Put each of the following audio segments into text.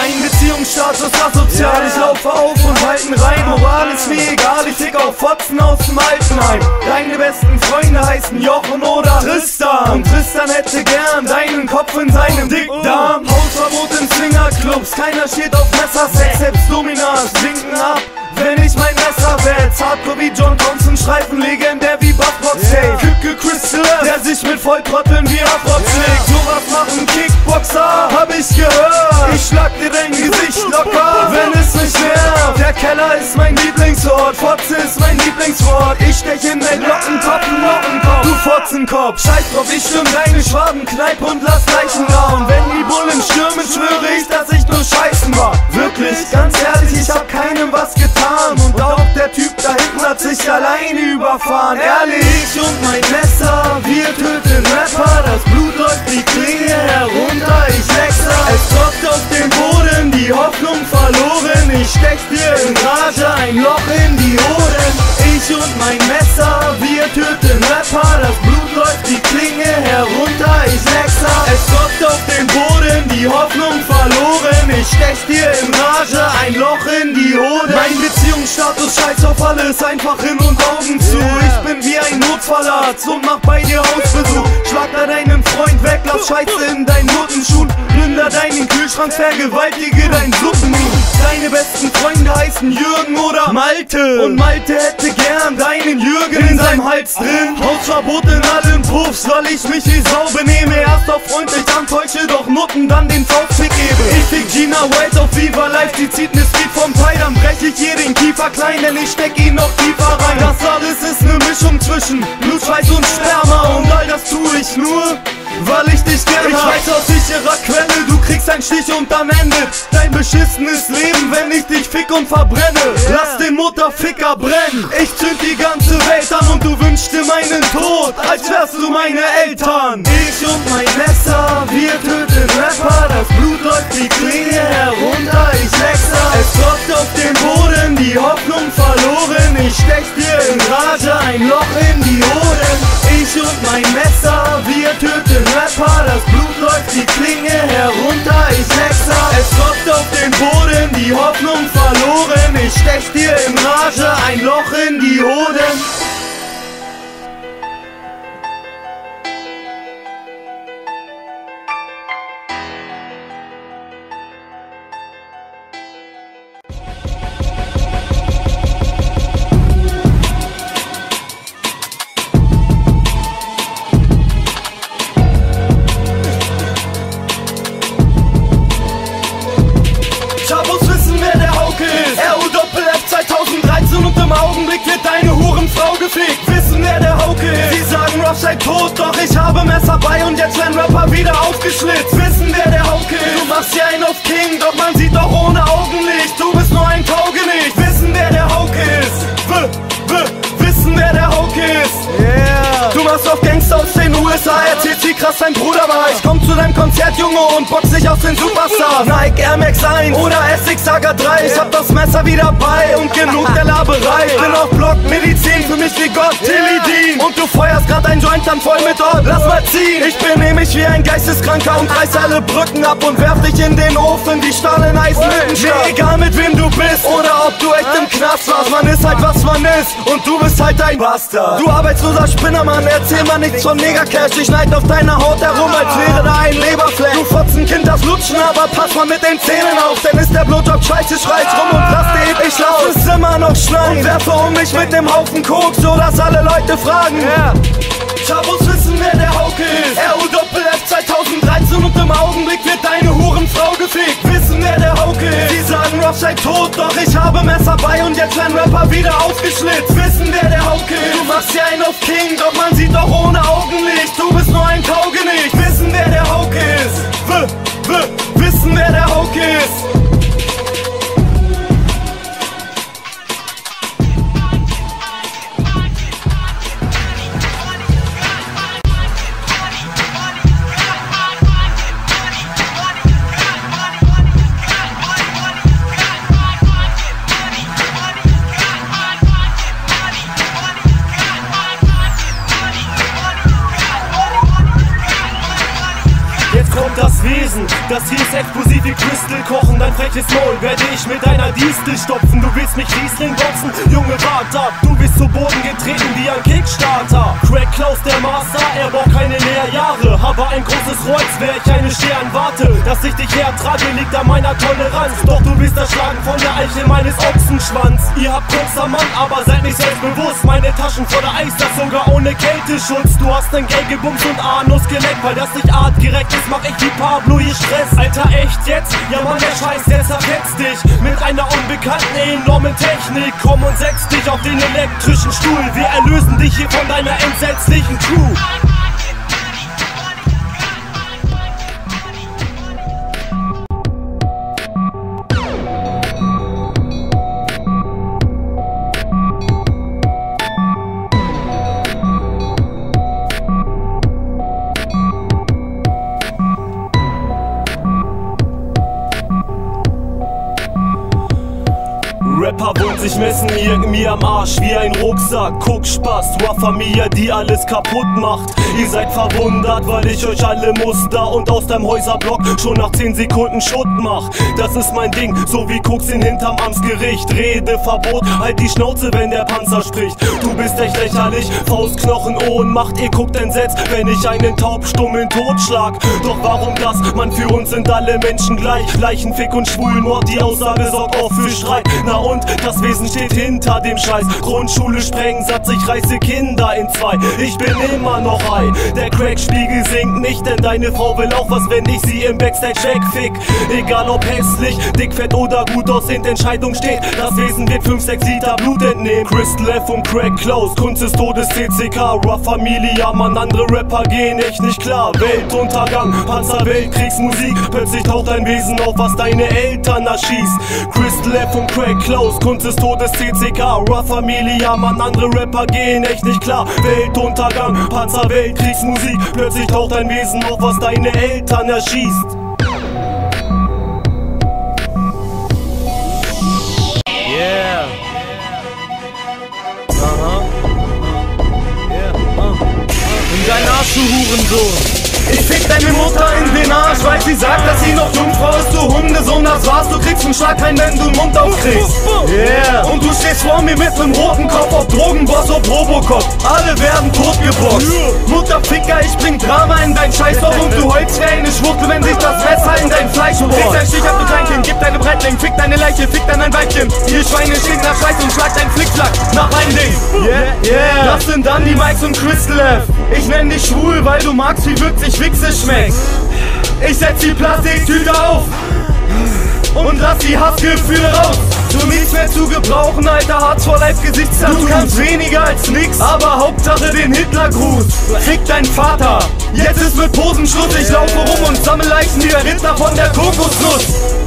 Mein Beziehungsstatus asozial, ich laufe auf und halten rein. Moral ist mir egal, ich tick auf Fotzen aus dem Altenheim. Deine besten Freunde heißen Jochen oder Tristan, und Tristan hätte gern deinen Kopf in seinem Dickdarm. Hausverbot in Swingerclubs, keiner steht auf Messersex. Selbst Dominas winken ab, wenn ich mein Messer wetz. Hardcore wie John Thompson, Streifen legendär wie Buzzbox Day. Kücke Crystal, der sich mit Volltrotteln wie Afrox schlägt. Sowas machen Kickboxer, hab ich gehört. Ich schlag dir dein Gesicht locker, wenn es nicht nervt. Der Keller ist mein Lieblingsort, Fotze ist mein Lieblingswort. Ich stech in dein Lockenkopf, Lockenkopf, du Fotzenkopf. Scheiß drauf, ich stürm deine Schwabenkneipe und lass Leichen da. Und wenn die Bullen stürmen, schwöre ich, dass ich nur scheißen war. Wirklich, ganz ehrlich, ich hab keinem was getan. Und auch der Typ da hinten hat sich alleine überfahren. Ehrlich, ich und mein Messer, wir töten Rapper. Das Blut läuft die Klinge herunter, ich wechsle. Es tropft auf den Boden, die Hoffnung verloren. Ich stech dir in Rage ein Loch in die Ohren. Ich und mein Messer, wir töten Rapper. Das Blut läuft die Klinge herunter, ich wechsle. Es tropft auf den Boden, die Hoffnung verloren. Ich stech dir in Rage ein Loch in die Hoden. Mein Beziehungsstatus scheiß auf alles, einfach hin und Augen zu. Ich bin wie ein Notfallarzt und mach bei dir Hausbesuch. Schlag da deinen Freund weg, lass Scheiße in deinen Notenschuhen. Plünder deinen Kühlschrank, vergewaltige dein Suppenhuhn. Deine besten Freunde heißen Jürgen oder Malte, und Malte hätte gern deinen Jürgen in seinem Hals drin. Hausverbot in allen Puffs, weil ich mich wie Sau benehme. Erst auf freundlich antäusche, doch Nutten dann den Faustfick gebe. Ich fick Gina White auf Viva Life, sie zieht ne Speed vom Teil. Dann brech ich ihr den Kiefer klein, denn ich steck ihn noch tiefer rein. Das alles ist ne Mischung zwischen Blut, Schweiß und Sperma. Und all das tue ich nur, weil ich dich gern hab. Ich weiß aus sicherer Quelle, du kriegst einen Stich und dann endet dein beschissenes Leben, wenn ich dich fick und verbrenne. Lass den Mutterficker brennen. Ich zünd die ganze Welt an und du wünschst dir meinen Tod, als wärst du meine Eltern. Ich und mein Messer, wir töten Rapper. Das Blut läuft die Klinge herunter, ich wechsle. Es tropft auf den Boden, die Hoffnung verloren. Ich stech dir in Rage ein Loch in die Hoden. Ich und mein Messer, wir töten Rapper. Das Blut läuft die Klinge herunter, ich wechsle. Es tropft auf den Boden, die Hoffnung verloren. Ich stech dir in Rage ein Loch in die Hoden. Und im Augenblick wird deine Hurenfrau gefickt. Wissen, wer der Hauke ist. Sie sagen, Ross sei tot, doch ich habe Messer bei und jetzt werden Rapper wieder aufgeschlitzt. Wissen, wer der Hauke ist. Du machst hier einen auf King, doch man sieht doch ohne Augenlicht. Du bist nur ein Taugenicht. Wissen, wer der Hauke ist. Wissen, wer der Hauke ist. Yeah. Du machst auf Gangster aus den USA, erzählst wie krass dein Bruder war. Ich komm zu deinem Konzert, Junge, und box dich aus den Superstars. Nike Air Max 1 oder SX Saga 3. Ich hab das Messer wieder bei und genug der Laberei. Bin auf Block, Medizin, für mich wie Gott, Tilly Dean. Und du feuerst grad ein Joint dann voll mit Ort, lass mal ziehen. Ich bin nämlich wie ein Geisteskranker und reiß alle Brücken ab und werf dich in den Ofen, wie Stahl in Eisen mitten. Mir egal mit wem du bist oder ob du echt im Knast warst. Man ist halt was man ist und du bist halt ein Bastard. Du arbeitsloser Spinnermann, erzähl mal nichts von Mega-Cash. Ich schneid auf deiner Haut herum, als wäre da ein Leberfleck. Du Fotzenkind, das Lutschen, aber pass mal mit den Zähnen auf, denn ist der Blowjob scheiße, schreist rum und raste ich lass es immer noch schneien und werfe um mich mit nem Haufen Koks, so dass alle Leute fragen. Chabos wissen, wer der Hauke ist. RUFF 2013 und im Augenblick wird deine Hurenfrau gefickt. Wissen, wer der Hauke ist. Sie sagen, Ross sei tot, doch ich habe Messer bei und jetzt werden Rapper wieder aufgeschlitzt. Wissen, wer der Hauke ist. Du machst hier einen auf King, doch man sieht doch ohne Augenlicht. Du bist nur ein Taugenicht. Wissen, wer der Hauke ist. Wissen, wer der Hauke ist. Das hier ist explosiv wie Chris Distel kochen, dein freches Maul werde ich mit einer Distel stopfen. Du willst mich Riesling boxen? Junge, wart ab, du bist zu Boden getreten wie ein Kickstarter. Craig Klaus, der Master, er braucht keine Lehrjahre, aber ein großes Kreuz, wär ich eine Stern warte. Dass ich dich hertrage, liegt an meiner Toleranz, doch du bist erschlagen von der Eichel meines Ochsenschwanz. Ihr habt kurzer Mann, aber seid nicht selbstbewusst. Meine Taschen voller Eis, das sogar ohne Kälteschutz. Du hast ein Gay gebumst und Anus geleckt, weil das nicht artgerecht ist, mach ich wie Pablo hier Stress. Alter, echt jetzt? Ja Mann, der Scheiß, der zerfetzt dich mit einer unbekannten, enormen Technik. Komm und setz dich auf den elektrischen Stuhl, wir erlösen dich hier von deiner entsetzlichen Crew. Rapper wollen sich messen, irgendwie am Arsch wie ein Rucksack. Guck Spaß, Wa Familia, die alles kaputt macht. Ihr seid verwundert, weil ich euch alle muster und aus deinem Häuserblock schon nach 10 Sekunden Schutt mach. Das ist mein Ding, so wie Koks in hinterm Amtsgericht. Redeverbot, halt die Schnauze, wenn der Panzer spricht. Du bist echt lächerlich, Faustknochen, Ohnmacht. Ihr guckt entsetzt, wenn ich einen taubstummen totschlag. Doch warum das? Man, für uns sind alle Menschen gleich. Leichenfick und Schwulenmord, die Aussage sorgt auch für Streit. Na und das Wesen steht hinter dem Scheiß. Grundschule Sprengsatz, ich reiße Kinder in zwei. Ich bin immer noch high. Der Crack-Spiegel sinkt nicht, denn deine Frau will auch was, wenn ich sie im Backstage wegfick. Egal ob hässlich, dick, fett oder gut aussehend, Entscheidung steht. Das Wesen wird 5-6 Liter Blut entnehmen. Crystal F und Craig Klaus, Kunst des Todes, CCK, Wa Familia, Mann, andere Rapper gehen echt nicht klar. Weltuntergang, Panzer, Weltkriegsmusik, plötzlich taucht ein Wesen auf, was deine Eltern erschießt. Crystal F und Craig Klaus, Kunst des Todes, CCK, Wa Familia, Mann, andere Rapper gehen echt nicht klar. Weltuntergang, Panzer, Weltkriegsmusik, plötzlich taucht ein Wesen auf, was deine Eltern erschießt. Yeah. Aha. Yeah. In dein Arsch, du Hurensohn. Ich fick deine Mutter in den Arsch, weil sie sagt, dass sie noch Jungfrau ist, du Hundesohn, das war's, du kriegst einen Schlag rein, wenn du den Mund aufkriegst. Yeah. Und du stehst vor mir mit nem roten Kopf, ob Drogenboss, ob Robocop, alle werden totgebrochen. Mutterficker, ich bring Drama in dein Scheißdorf und du heulst wie eine Schwuchtel, wenn sich das Messer in dein Fleisch bohrt. Kriegst ein Stich ab, du Kleinkind, gib deine Brettling, fick deine Leiche, fick dann ein Weibchen. Ihr Schweine stinkt nach Scheiß und schlagt dein Flickflack nach ein Ding. Yeah. Das sind dann die Mikes und Crystal F. Ich nenn dich schwul, weil du magst, wie würzig Wichse schmeckt. Ich setz die Plastiktüte auf und lass die Hassgefühle raus. Du nichts mehr zu gebrauchen, alter Hartz for Life Gesichtstattoo. Du kannst weniger als nix, aber Hauptsache den Hitlergruß. Fick dein Vater, jetzt ist mit Posen Schluss. Ich laufe rum und sammle Leichen wie der Ritter von der Kokosnuss.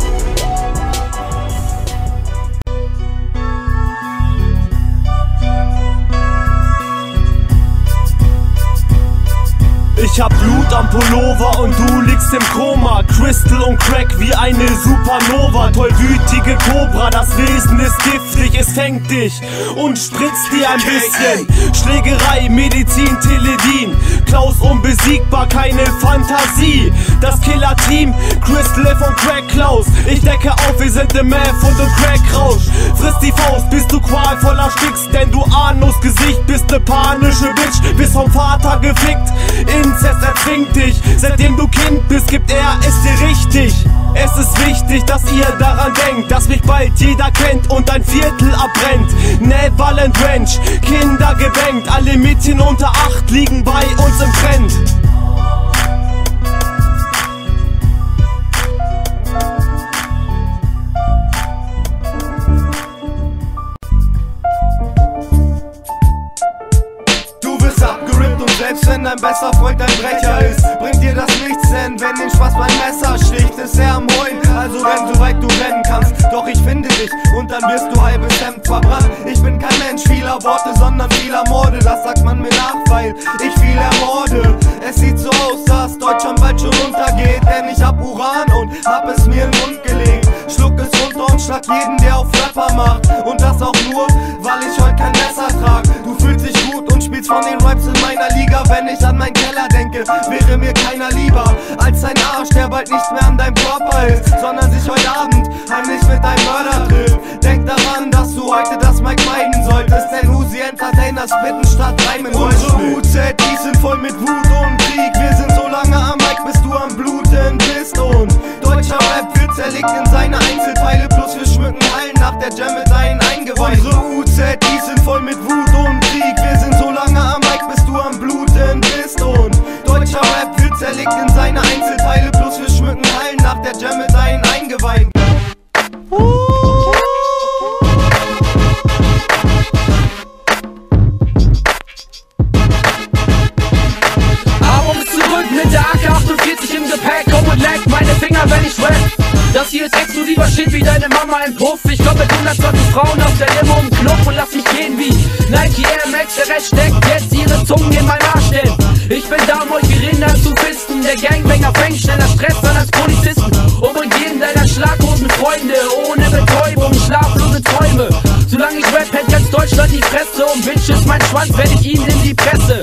Ich hab Blut am Pullover und du liegst im Koma. Crystal und Crack wie eine Supernova. Tollwütige Cobra, das Wesen ist giftig. Es fängt dich und spritzt dir ein bisschen. Schlägerei, Medizin, Teledin. Klaus unbesiegbar, keine Fantasie. Das Killer-Team, Crystal F und Craig Klaus. Ich decke auf, wir sind im Meth und im Crack-Rausch. Friss die Faust, bis du qualvoller stickst. Denn du Anus-Gesicht bist ne panische Bitch. Bist vom Vater gefickt. Inzest erzwingt dich, seitdem du Kind bist, gibt er es dir richtig. Es ist wichtig, dass ihr daran denkt, dass mich bald jeder kennt und ein Viertel abbrennt. Neverland Ranch, Kinder gebankt, alle Mädchen unter 8 liegen bei uns im Trend. Selbst wenn dein bester Freund ein Brecher ist, bringt dir das nichts, denn wenn den Spaß beim Messer sticht, ist er am Heulen. Also renn so weit du rennen kannst, doch ich finde dich und dann wirst du halbes Hemd verbrannt. Ich bin kein Mensch vieler Worte, sondern vieler Morde, das sagt man mir nach, weil ich viel ermorde. Es sieht so aus, dass Deutschland bald schon untergeht, denn ich hab Uran und hab es mir in den Mund gelegt. Schluck es runter und schlag jeden, der auf Rapper macht, und das auch nur, weil ich heute kein Messer trag. Du fühlst dich gut und spielst Skills von den Raps in meiner Liga. Wenn ich an meinen Keller denke, wäre mir keiner lieber als ein Arsch, der bald nicht mehr an deinem Körper ist, sondern sich heute Abend heimlich mit deinem Mörder trifft. Denk daran, dass du heute das Mic meiden solltest, denn Uzi Entertainer spitten statt reimen. Unsere UZIs sind voll mit Wut und Krieg. Wir sind so lange am Mic, bis du am Bluten bist. Und Deutscher Rap wird zerlegt in seine Einzelteile, plus wir schmücken Hallen nach der Jam mit deinen Eingeweiden. unsere UZIs sind voll mit Wut und Krieg. Wir sind so lange am Mic, bis du am Bluten bist. Und Deutscher Rap wird zerlegt in seine Einzelteile, plus wir schmücken Hallen nach der Jam mit deinen Eingeweiden. Mit der AK-48 im Gepäck, komm und leck meine Finger, wenn ich rap. Das hier ist exklusiver Shit wie deine Mama im Puff. Ich komm mit 120 Frauen auf der Limo im Club und lass mich gehen wie Nike Air Max. Der Rest steckt jetzt ihre Zungen in mein Arsch, denn ich bin da, um euch die Rinder zu fisten. Der Gangbanger fängt schneller Stress an als Polizisten. Und jeden deiner Schlaghosen-Freunde ohne Betäubung, schlaflose Träume. Solange ich rap, hält ganz Deutschland die Fresse. Und Bitches mein Schwanz, wenn ich ihn in die Presse.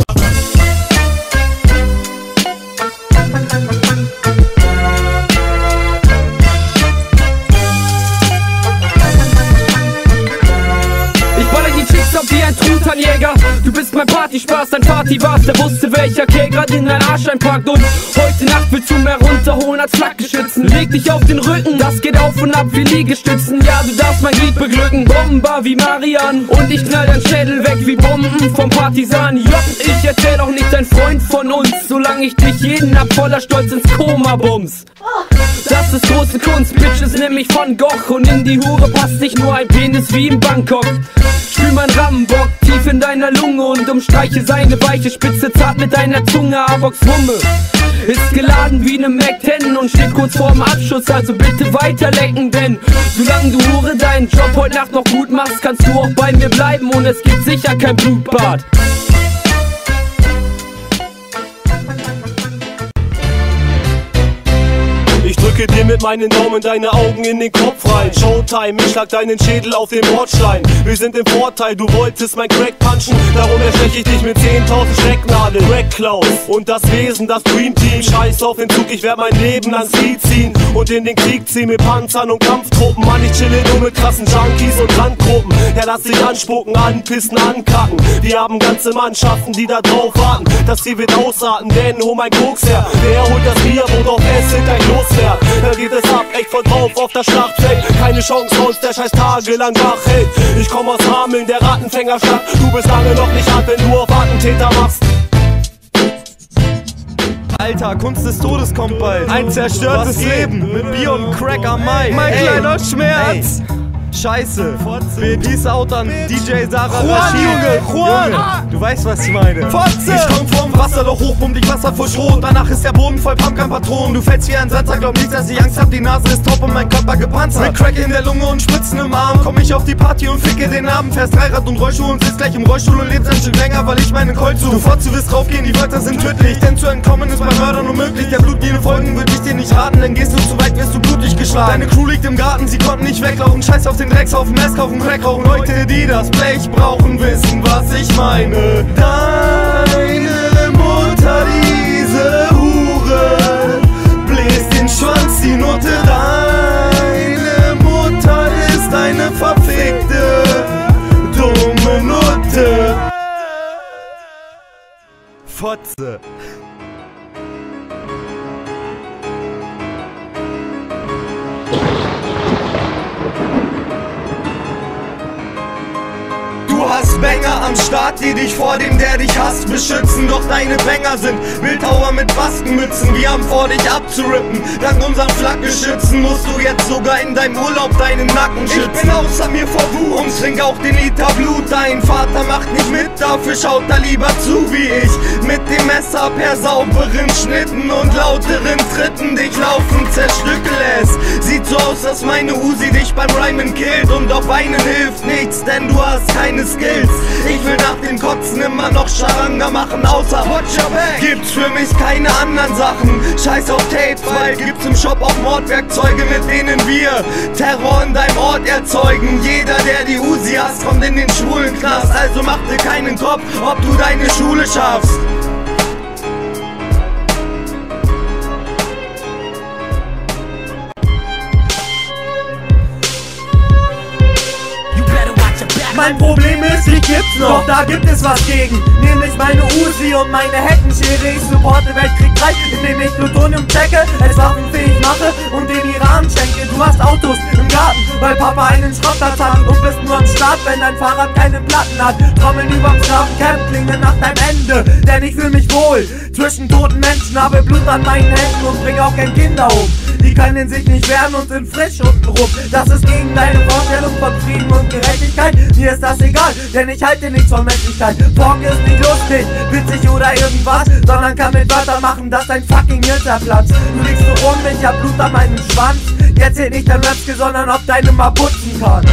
Wie ein Truthahnjäger, du bist mein Partyspaß, dein Party war's, der wusste welcher K grad in dein Arsch einpackt. Und heute Nacht willst du mehr runterholen als Flakgeschützen. Leg dich auf den Rücken, das geht auf und ab wie Liegestützen. Ja, du darfst mein Glied beglücken, Bombenbar wie Marian. Und ich knall dein Schädel weg wie Bomben vom Partisan. Ja, ich erzähl auch nicht dein Freund von uns, solange ich dich jeden ab voller Stolz ins Koma bums. Das ist große Kunst, Bitches nenn mich Van Gogh. Und in die Hure passt nicht nur ein Penis wie in Bangkok. Spül mein Rambock tief in deiner Lunge und umstreiche seine weiche Spitze zart mit deiner Zunge. Avox Wumme ist geladen wie ne Mac-10 und steht kurz vorm Abschuss, also bitte weiterlenken. Denn solange du Hure deinen Job heute Nacht noch gut machst, kannst du auch bei mir bleiben und es gibt sicher kein Blutbad. ich drücke dir mit meinen Daumen deine Augen in den Kopf rein. Showtime, ich schlag deinen Schädel auf den Bordstein. Wir sind im Vorteil, du wolltest mein Crack punchen, darum ersteche ich dich mit 10.000 Stecknadeln. Crack Klaus und das Wesen, das Dream Team. Scheiß auf den Zug, ich werd mein Leben ans Lied ziehen und in den Krieg ziehen mit Panzern und Kampftruppen. Mann, ich chille nur mit krassen Junkies und Randgruppen. Ja, lass dich anspucken, anpissen, ankacken. Wir haben ganze Mannschaften, die da drauf warten, dass sie wird ausraten, denn hol mein Koks her. Wer holt das Bier, worauf es hinter losfährt? Da geht es ab, echt von drauf auf das Schlachtfeld. Keine Chance, sonst der scheiß tagelang wach hält. Ich komm aus Hameln, der Rattenfängerstadt. Du bist lange noch nicht hart, wenn du auf Attentäter machst. Alter, Kunst des Todes kommt bald. Ein zerstörtes Leben mit Bier und Crack am Mic. Mein kleiner Schmerz. Ey. Scheiße. Peace out an DJ Sarah Rashid. Junge, du weißt, was ich meine. Fotze. Ich komm vom Wasserloch hoch, um dich Wasser voll Schrot. Danach ist der Boden voll Pumpgun-Patronen. Du fällst wie ein Satzer, glaub nicht, dass ich Angst hab. Die Nase ist top und mein Körper gepanzert. Mit Crack in der Lunge und Spritzen im Arm komm ich auf die Party und ficke den Abend. Fährst Dreirad und Rollschuh und sitzt gleich im Rollstuhl und lebst ein Stück länger, weil ich meinen Colt such. Du Fotze wirst draufgehen, die Wörter sind tödlich. Denn zu entkommen ist bei Mördern unmöglich. Der Blutlinie folgen würde ich dir nicht raten, denn gehst du zu weit, wirst du blutig geschlagen. Deine Crew liegt im Garten, sie konnten nicht weglaufen. Scheiß auf den Dreckshaufen, Mess kaufen, Crack rauchen. Leute, die das Blech brauchen, wissen, was ich meine. Deine Mutter, diese Hure, bläst den Schwanz, die Nutte. Deine Mutter ist eine verfickte, dumme Nutte. Fotze. Du hast Banger am Start, die dich vor dem, der dich hasst, beschützen. Doch deine Banger sind Bildhauer mit Baskenmützen. Wir haben vor, dich abzurippen. Dank unseren Flakgeschützen musst du jetzt sogar in deinem Urlaub deinen Nacken schützen. Ich bin außer mir vor Wut und trink auch den Liter Blut. Dein Vater macht nicht mit, dafür schaut er lieber zu, wie ich mit dem Messer per sauberen Schnitten und lauteren Tritten dich laufend zerstückel es. Sieht so aus, dass meine Uzi dich beim Rhymen killt und auf einen hilft nichts, denn du hast keine Skills. Skills. Ich will nach dem Kotzen immer noch Charanga machen, außer Watch Your Back. Gibt's für mich keine anderen Sachen. Scheiß auf Tapes, weil gibt's im Shop auch Mordwerkzeuge, mit denen wir Terror in deinem Ort erzeugen. Jeder, der die Uzi hasst, kommt in den schwulen Knast. Also mach dir keinen Kopf, ob du deine Schule schaffst. Mein Problem ist, die gibt's noch, doch da gibt es was gegen. Nämlich meine Uzi und meine Heckenschere. Ich supporte Weltkrieg 3, indem ich Plutonium checke, es waffenfähig mache und den Iran schenke. Du hast Autos im Garten, weil Papa einen Schrottplatz hat und bist nur am Start, wenn dein Fahrrad keine Platten hat. Trommeln überm Straßencamp, klingen nach deinem Ende, denn ich fühl mich wohl zwischen toten Menschen, habe Blut an meinen Händen und bring auch kein Kinder um. Die können sich nicht wehren und sind frisch untenrum. Das ist gegen deine Vorstellung von Frieden und Gerechtigkeit. Mir ist das egal, denn ich halte nichts von Menschlichkeit. Pork ist nicht lustig, witzig oder irgendwas, sondern kann mit Wörtern machen, dass dein fucking Hirn zerplatzt. Du liegst so rum, ich hab Blut an meinem Schwanz. Jetzt zählt nicht dein Rap-Skill, sondern ob deine mal putzen kann.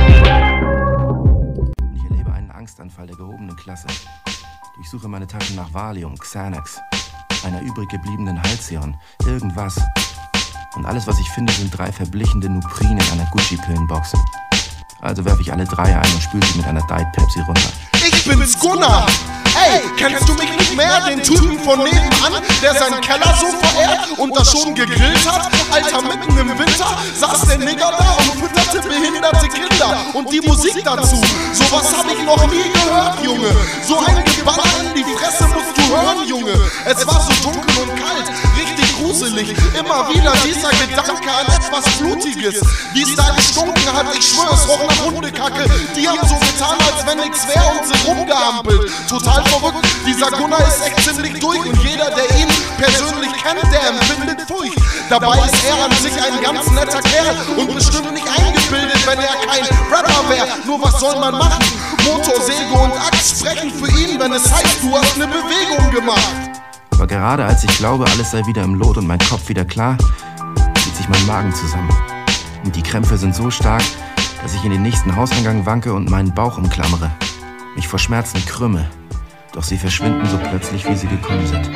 Ich erlebe einen Angstanfall der gehobenen Klasse. Ich suche meine Taschen nach Valium, Xanax, einer übrig gebliebenen Halcyon, irgendwas. Und alles, was ich finde, sind 3 verblichende Nuprin in einer Gucci-Pillenbox. Also werfe ich alle 3 ein und spüle sie mit einer Diet Pepsi runter. Ich bin's Gunnar! Ey, kennst du mich nicht mehr? Den Typen von nebenan, der seinen Keller so verehrt und da schon gegrillt hat? Alter, mitten im Winter saß der Nigger da und fütterte behinderte Kinder. Und die Musik dazu, sowas hab ich noch nie gehört, Junge. So ein Geballer in die Fresse musst du hören, Junge. Es war so dunkel und kalt, richtig gruselig. Immer wieder dieser Gedanke an etwas Blutiges. Wie es da gestunken hat, ich schwör, es roch nach Hundekacke. Die haben so getan, als wenn nix wär und sind rumgehampelt. Total verrückt, dieser Gunnar ist echt ziemlich durch. Und jeder, der ihn persönlich kennt, der empfindet Furcht. Dabei ist er an sich ein ganz netter Kerl und bestimmt nicht eingebildet, wenn er kein Rapper wäre. Nur was soll man machen? Motorsäge und Axt sprechen für ihn, wenn es heißt, du hast eine Bewegung gemacht. Aber gerade als ich glaube, alles sei wieder im Lot und mein Kopf wieder klar, zieht sich mein Magen zusammen. Und die Krämpfe sind so stark, dass ich in den nächsten Hauseingang wanke und meinen Bauch umklammere. Mich vor Schmerzen krümme, doch sie verschwinden so plötzlich, wie sie gekommen sind.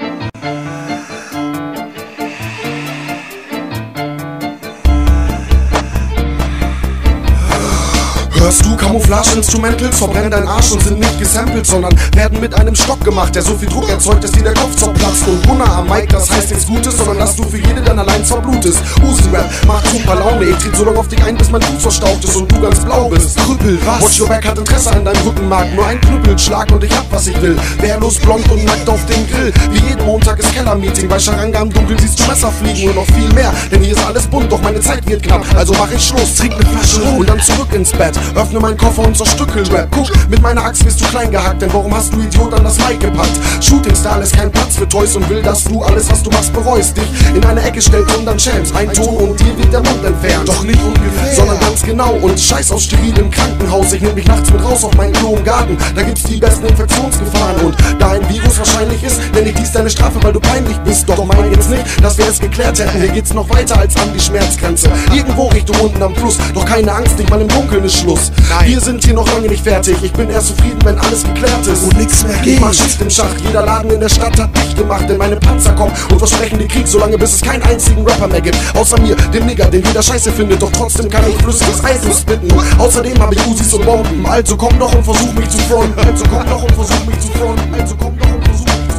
Hörst du Camouflage-Instrumentals, verbrennen deinen Arsch und sind nicht gesampelt, sondern werden mit einem Stock gemacht, der so viel Druck erzeugt, dass dir der Kopf zerplatzt. Und Gunnar am Mic, das heißt nichts Gutes, sondern dass du für jede dann allein zerblutest. Uzi-Rap macht super Laune, ich tritt so lange auf dich ein, bis mein Fuß verstaucht ist und du ganz blau bist. Krüppel, was? Watch Your Back hat Interesse an deinem Rückenmark, nur ein Knüppelschlag und ich hab, was ich will. Wehrlos, blond und nackt auf dem Grill. Wie jeden Montag ist Keller-Meeting, bei Charanga im Dunkeln siehst du Messer fliegen und noch viel mehr. Denn hier ist alles bunt, doch meine Zeit wird knapp, also mach ich Schluss, trink ne Flasche rum und dann zurück ins Bett. Öffne meinen Koffer und zerstückel Rap. Guck, mit meiner Axt wirst du klein gehackt, denn warum hast du Idiot an das Mic gepackt? Shootingstar ist kein Platz für Toys und will, dass du alles, was du machst, bereust. Dich in eine Ecke stellt und dann schämst. Ein Ton und dir wird der Mund entfernt. Doch nicht ungefähr, sondern ganz genau. Und scheiß auf steril im Krankenhaus. Ich nehm mich nachts mit raus auf meinen Klo im Garten. Da gibt's die besten Infektionsgefahren. Und da ein Virus wahrscheinlich ist, nenn ich dies deine Strafe, weil du peinlich bist. Doch mein jetzt nicht, dass wir es geklärt hätten. Hier geht's noch weiter als an die Schmerzgrenze. Irgendwo Richtung unten am Fluss. Doch keine Angst, nicht mal im Dunkeln ist Schluss. Wir sind hier noch lange nicht fertig. Ich bin erst zufrieden, wenn alles geklärt ist und nichts mehr geht. Niemand schießt im Schacht. Jeder Laden in der Stadt hat dich gemacht. Denn meine Panzer kommen und versprechen den Krieg, solange bis es keinen einzigen Rapper mehr gibt. Außer mir, dem Nigger, den jeder Scheiße findet. Doch trotzdem kann ich flüssiges Eis spitten. Außerdem habe ich Usis und Bomben. Also komm doch und versuch mich zu fronten. Also komm doch und versuch mich zu fronten. Also komm doch und versuch mich zu fronten.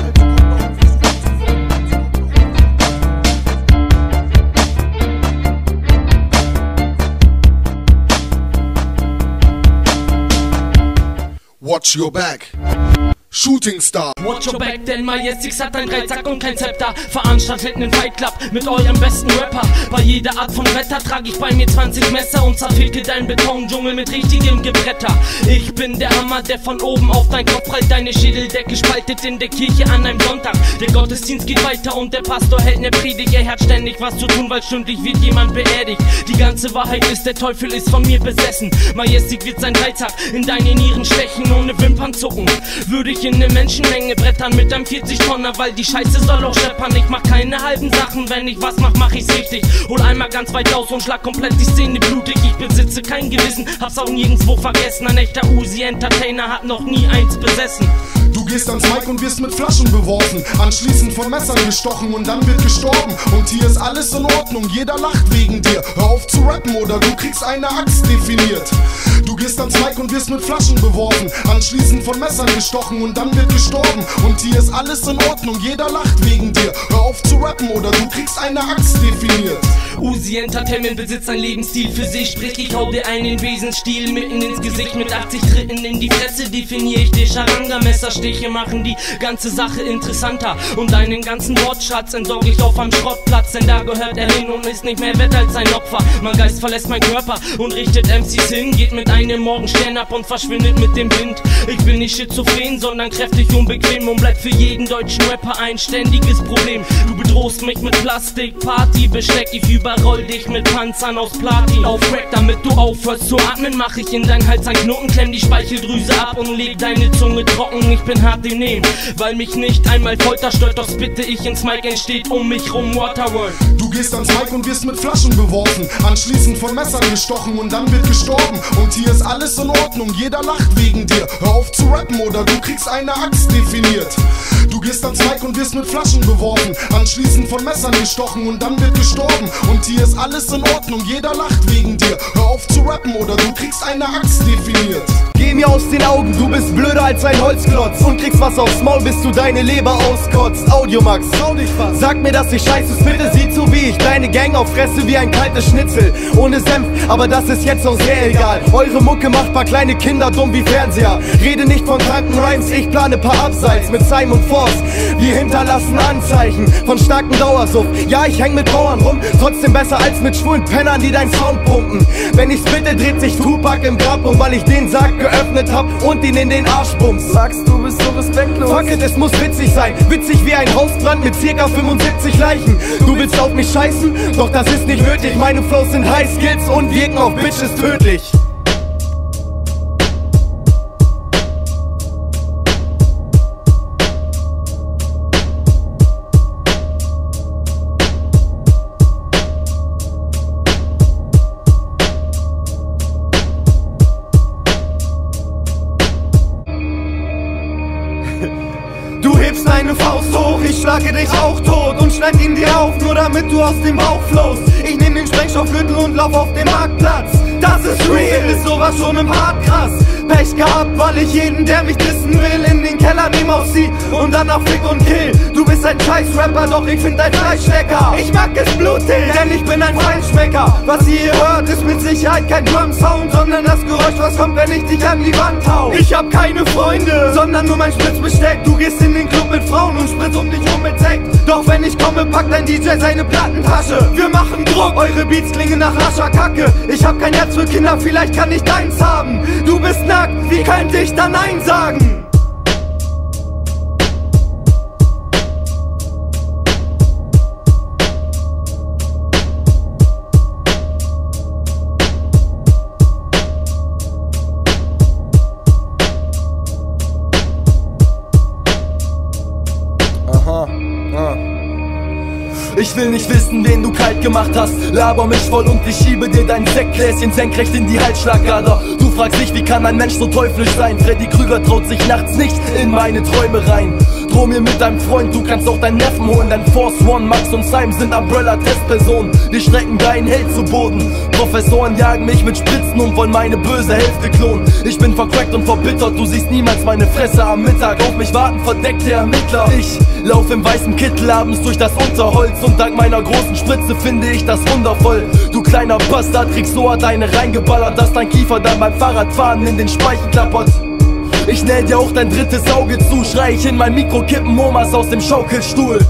Watch Your Back. Shooting Star. Watch Your Back, denn Majestix hat ein Dreizack und kein Zepter. Veranstaltet nen Fight Club mit eurem besten Rapper. Bei jeder Art von Wetter trage ich bei mir 20 Messer und zerficke deinen Betondschungel mit richtigem Gebretter. Ich bin der Hammer, der von oben auf dein Kopf prallt, deine Schädeldecke spaltet in der Kirche an einem Sonntag. Der Gottesdienst geht weiter und der Pastor hält ne Predigt. Er hat ständig was zu tun, weil stündlich wird jemand beerdigt. Die ganze Wahrheit ist, der Teufel ist von mir besessen. Majestix wird sein Dreizack in deine Nieren stechen, ohne Wimpern zucken. Würde ich mich in ne Menschenmenge brettern mit einem 40-Tonner, weil die Scheiße soll auch scheppern. Ich mach keine halben Sachen, wenn ich was mach ich's richtig. Hol einmal ganz weit aus und schlag komplett die Szene blutig. Ich besitze kein Gewissen, hab's auch nirgendwo vergessen. Ein echter Uzi-Entertainer hat noch nie eins besessen. Du gehst ans Mic und wirst mit Flaschen beworfen, anschließend von Messern gestochen und dann wird gestorben. Und hier ist alles in Ordnung, jeder lacht wegen dir. Hör auf zu rappen oder du kriegst eine Axt definiert. Du gehst ans Mic und wirst mit Flaschen beworfen, anschließend von Messern gestochen und dann wird gestorben. Und hier ist alles in Ordnung, jeder lacht wegen dir. Hör auf zu rappen oder du kriegst eine Axt definiert. Uzi Entertainment besitzt ein Lebensstil für sich, sprich ich hau dir einen Wesensstil mitten ins Gesicht mit 80 Tritten in die Fresse, definier ich dir Charanga. Messerstiche machen die ganze Sache interessanter und deinen ganzen Wortschatz entsorg ich auf einem Schrottplatz, denn da gehört er hin und ist nicht mehr wert als ein Opfer. Mein Geist verlässt meinen Körper und richtet MCs hin, geht mit einem Morgenstern ab und verschwindet mit dem Wind. Ich bin nicht schizophren, sondern kräftig unbequem und bleib für jeden deutschen Rapper ein ständiges Problem. Du bedrohst mich mit Plastik, Partybesteck, ich überroll dich mit Panzern aus Platin. Auf Crack, damit du aufhörst zu atmen, mach ich in dein Hals einen Knoten, klemm die Speicheldrüse ab und leg deine Zunge trocken. Ich bin hart im Nehmen, weil mich nicht einmal Folter stört, doch bitte ich ins Mic entsteht um mich rum Waterworld. Du gehst ans Mic und wirst mit Flaschen beworfen, anschließend von Messern gestochen und dann wird gestorben. Und hier ist alles in Ordnung, jeder lacht wegen dir. Hör auf zu rappen oder du kriegst eine Axt definiert. Du gehst ans Mic und wirst mit Flaschen beworfen, anschließend von Messern gestochen und dann wird gestorben. Und hier ist alles in Ordnung, jeder lacht wegen dir. Hör auf zu rappen oder du kriegst eine Axt definiert. Geh mir aus den Augen, du bist blöder als ein Holzklotz und kriegst was aufs Maul, bis du deine Leber auskotzt. Audiomax, trau dich was. Sag mir, dass ich scheiße bitte, sieh zu, wie ich deine Gang auffresse wie ein kaltes Schnitzel. Ohne Senf, aber das ist jetzt auch sehr egal. Eure Mucke macht paar kleine Kinder dumm wie Fernseher. Rede nicht von kranken Rhymes, ich plane paar Abseits mit Simon Force. Wir hinterlassen Anzeichen von starken Dauersucht. Ja, ich häng mit Bauern rum, trotzdem besser als mit schwulen Pennern, die dein Sound pumpen. Wenn ich's bitte, dreht sich Tupac im Grab um, weil ich den Sarg geöffnet hab und ihn in den Arsch bumst. Sagst du bist so respektlos. Fuck it, es muss witzig sein. Witzig wie ein Hausbrand mit ca. 75 Leichen. Du willst auf mich scheißen? Doch das ist nicht nötig. Meine Flows sind High Skills und wirken auf Bitches tödlich. Du hebst deine Faust hoch, ich schlage dich auch tot und schneid ihn dir auf, nur damit du aus dem Bauch flowst. Ich nehm den Sprengstoffgürtel und lauf auf den Marktplatz. Das ist real, ist sowas schon im Hart krass. Pech gehabt, weil ich jeden, der mich dissen will, in den Keller nehm auf sie und dann auf Fick und Kill. Du bist ein Scheiß-Rapper, doch ich find dein Fleisch lecker. Ich mag es blutig, denn ich bin ein Feinschmecker. Was ihr hier hört, ist mit Sicherheit kein Drum-Sound, sondern das Geräusch, was kommt, wenn ich dich an die Wand hau. Ich hab keine Freunde, sondern nur mein Spritzbesteck. Du gehst in den Club mit Frauen und spritzt um dich rum mit Sekt. Doch wenn ich komme, packt dein DJ seine Plattentasche. Wir machen Druck, eure Beats klingen nach lascher Kacke. Ich hab kein Herz für Kinder, vielleicht kann ich deins haben. Du bist nackt, wie könnte ich da Nein sagen? Ich will nicht wissen, wen du kalt gemacht hast. Laber mich voll und ich schiebe dir dein Sektgläschen senkrecht in die Halsschlagader. Du fragst dich, wie kann ein Mensch so teuflisch sein? Freddy Krüger traut sich nachts nicht in meine Träume rein. Droh mir mit deinem Freund, du kannst auch deinen Neffen holen. Dein Force One, Max und Simon sind Umbrella-Testpersonen. Die strecken deinen Held zu Boden. Professoren jagen mich mit Spritzen und wollen meine böse Hälfte klonen. Ich bin vercrackt und verbittert, du siehst niemals meine Fresse am Mittag. Auf mich warten verdeckte Ermittler. Ich lauf im weißen Kittel abends durch das Unterholz und dank meiner großen Spritze finde ich das wundervoll. Du kleiner Bastard, kriegst so hart eine reingeballert, dass dein Kiefer dann beim Fahrradfahren in den Speichen klappert. Ich näh dir auch dein drittes Auge zu, schrei ich in mein Mikro, kippen Momas aus dem Schaukelstuhl.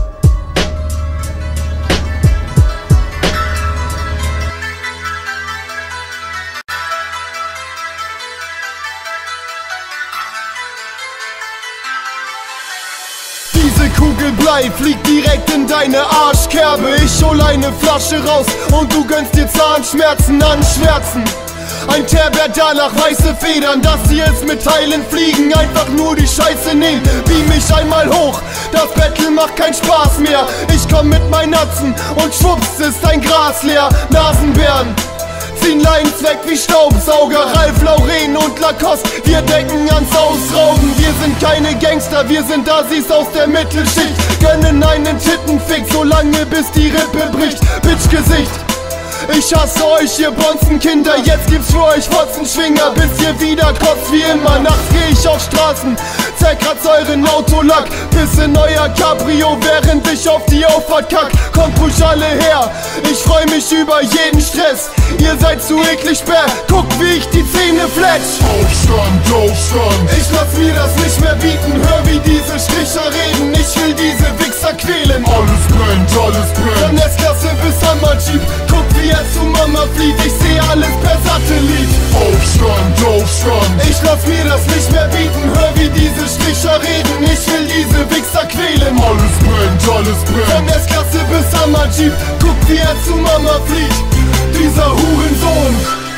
Diese Kugel Blei fliegt direkt in deine Arschkerbe. Ich hol eine Flasche raus und du gönnst dir Zahnschmerzen an Schmerzen. Ein Terbär danach weiße Federn, das hier ist mit Teilen fliegen. Einfach nur die Scheiße nehmen, beam mich einmal hoch. Das Battle macht keinen Spaß mehr. Ich komm mit meinen Natzen und schwupps ist ein Gras leer. Nasenbären ziehen Lines weg wie Staubsauger. Ralph Lauren und Lacoste, wir denken ans Ausrauben. Wir sind keine Gangster, wir sind Assis aus der Mittelschicht. Gönnen einen Tittenfick, solange bis die Rippe bricht. Bitchgesicht, ich hasse euch, ihr Bonzenkinder. Jetzt gibt's für euch Fotzenschwinger, bis ihr wieder kotzt wie immer. Nachts geh ich auf Straßen, zerkratz euren Autolack bis in euer Cabrio, während ich auf die Auffahrt kack. Kommt ruhig alle her, ich freu mich über jeden Stress. Ihr seid zu eklig, Bär, guckt wie ich die Zähne fletsch. Aufstand, Aufstand. Ich lass mir das nicht mehr bieten, hör wie diese Stricher reden. Ich will diese Wichser quälen. Alles brennt, alles brennt. Von S-Klasse bis Hammer-Jeep, guck wie er zu Mama flieht. Ich seh alles per Satellit. Aufstand, Aufstand. Ich lass mir das nicht mehr bieten, hör wie diese Stricher reden. Ich will diese Wichser quälen. Alles brennt, alles brennt. Von S-Klasse bis Hammer-Jeep, guck wie er zu Mama flieht. Dieser Hurensohn.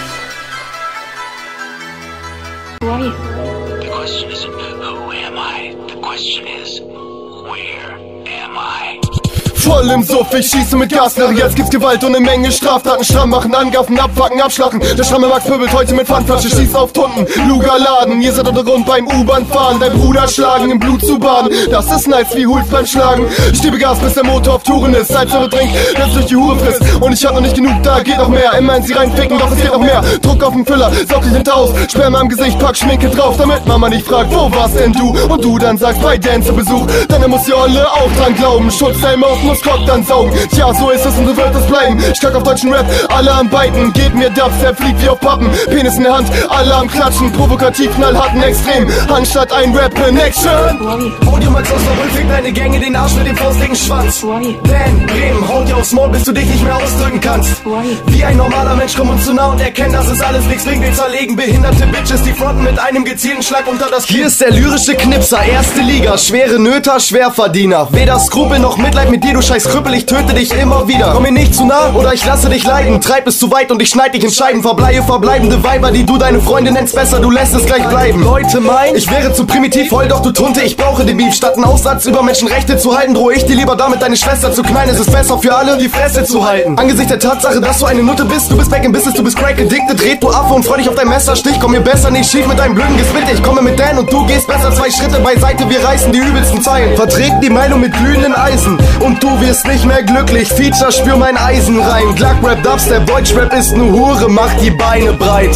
The question isn't who am I? The question is where am I? Voll im Suff, ich schieße mit Gaslach. Jetzt gibt's Gewalt und eine Menge Straftaten. Stramm machen, angaffen, abfacken, abschlachten. Der Schramme Max pöbelt heute mit Pfandflasche, schießt auf Tunden, Luger laden. Ihr seid unter Grund beim U-Bahn fahren, dein Bruder schlagen, im Blut zu baden. Das ist nice wie Hulz beim Schlagen. Ich gebe Gas, bis der Motor auf Touren ist. Salzsäure trinkt, das durch die Hure frisst. Und ich hab noch nicht genug, da geht noch mehr. Immer in sie reinficken, doch es geht noch mehr. Druck auf den Füller, saug dich hinter aus. Sperma im Gesicht, pack Schminke drauf, damit Mama nicht fragt, wo warst denn du? Und du dann sagst, bei Dancer-Besuch. Dann muss die Olle auch dran glauben. Schutzhelm auf, muss Cock dann saugen. Tja, so ist es und so wird es bleiben. Stark auf deutschen Rap, alle am Beiten. Gebt mir Dubs, der fliegt wie auf Pappen. Penis in der Hand, alle am Klatschen. Provokativ, knallharten Extrem. Anstatt ein Rap-Connection. Podium als Osnabrück fickt deine Gänge den Arsch mit dem faustdicken Schwanz. Dan, Bremen, haut dir aufs Maul, bis du dich nicht mehr ausdrücken kannst. Wie ein normaler Mensch, komm uns zu nah und erkenn, dass es alles nichts bringt. Wir zerlegen behinderte Bitches, die fronten mit einem gezielten Schlag unter das Kinn. Hier ist der lyrische Knipser, erste Liga. Schwere Nöter, Schwerverdiener. Weder Skrupel noch Mitleid mit dir, du scheiß Krüppel. Ich töte dich immer wieder. Komm mir nicht zu nah oder ich lasse dich leiden. Treib es zu weit und ich schneid dich in Scheiben. Verbleihe verbleibende Weiber, die du deine Freunde nennst besser. Du lässt es gleich bleiben. Leute meinen, ich wäre zu primitiv, heul doch du Tunte. Ich brauche den Beef. Statt einen Aussatz über Menschenrechte zu halten, drohe ich dir lieber damit, deine Schwester zu knallen. Es ist besser für alle, die Fresse zu halten. Angesichts der Tatsache, dass du eine Nutte bist, du bist back in Business, du bist crack addicted. Red du Affe und freu dich auf dein Messerstich. Komm mir besser nicht schief mit deinem blöden Gespitt. Ich komme mit Dan und du gehst besser 2 Schritte beiseite. Wir reißen die übelsten Zeilen. Verträgt die Meinung mit glühenden Eisen und du wirst nicht mehr glücklich. Feature, spür mein Eisen rein. Glackrap, Dubstep, Deutschrap ist ne Hure, macht die Beine breit.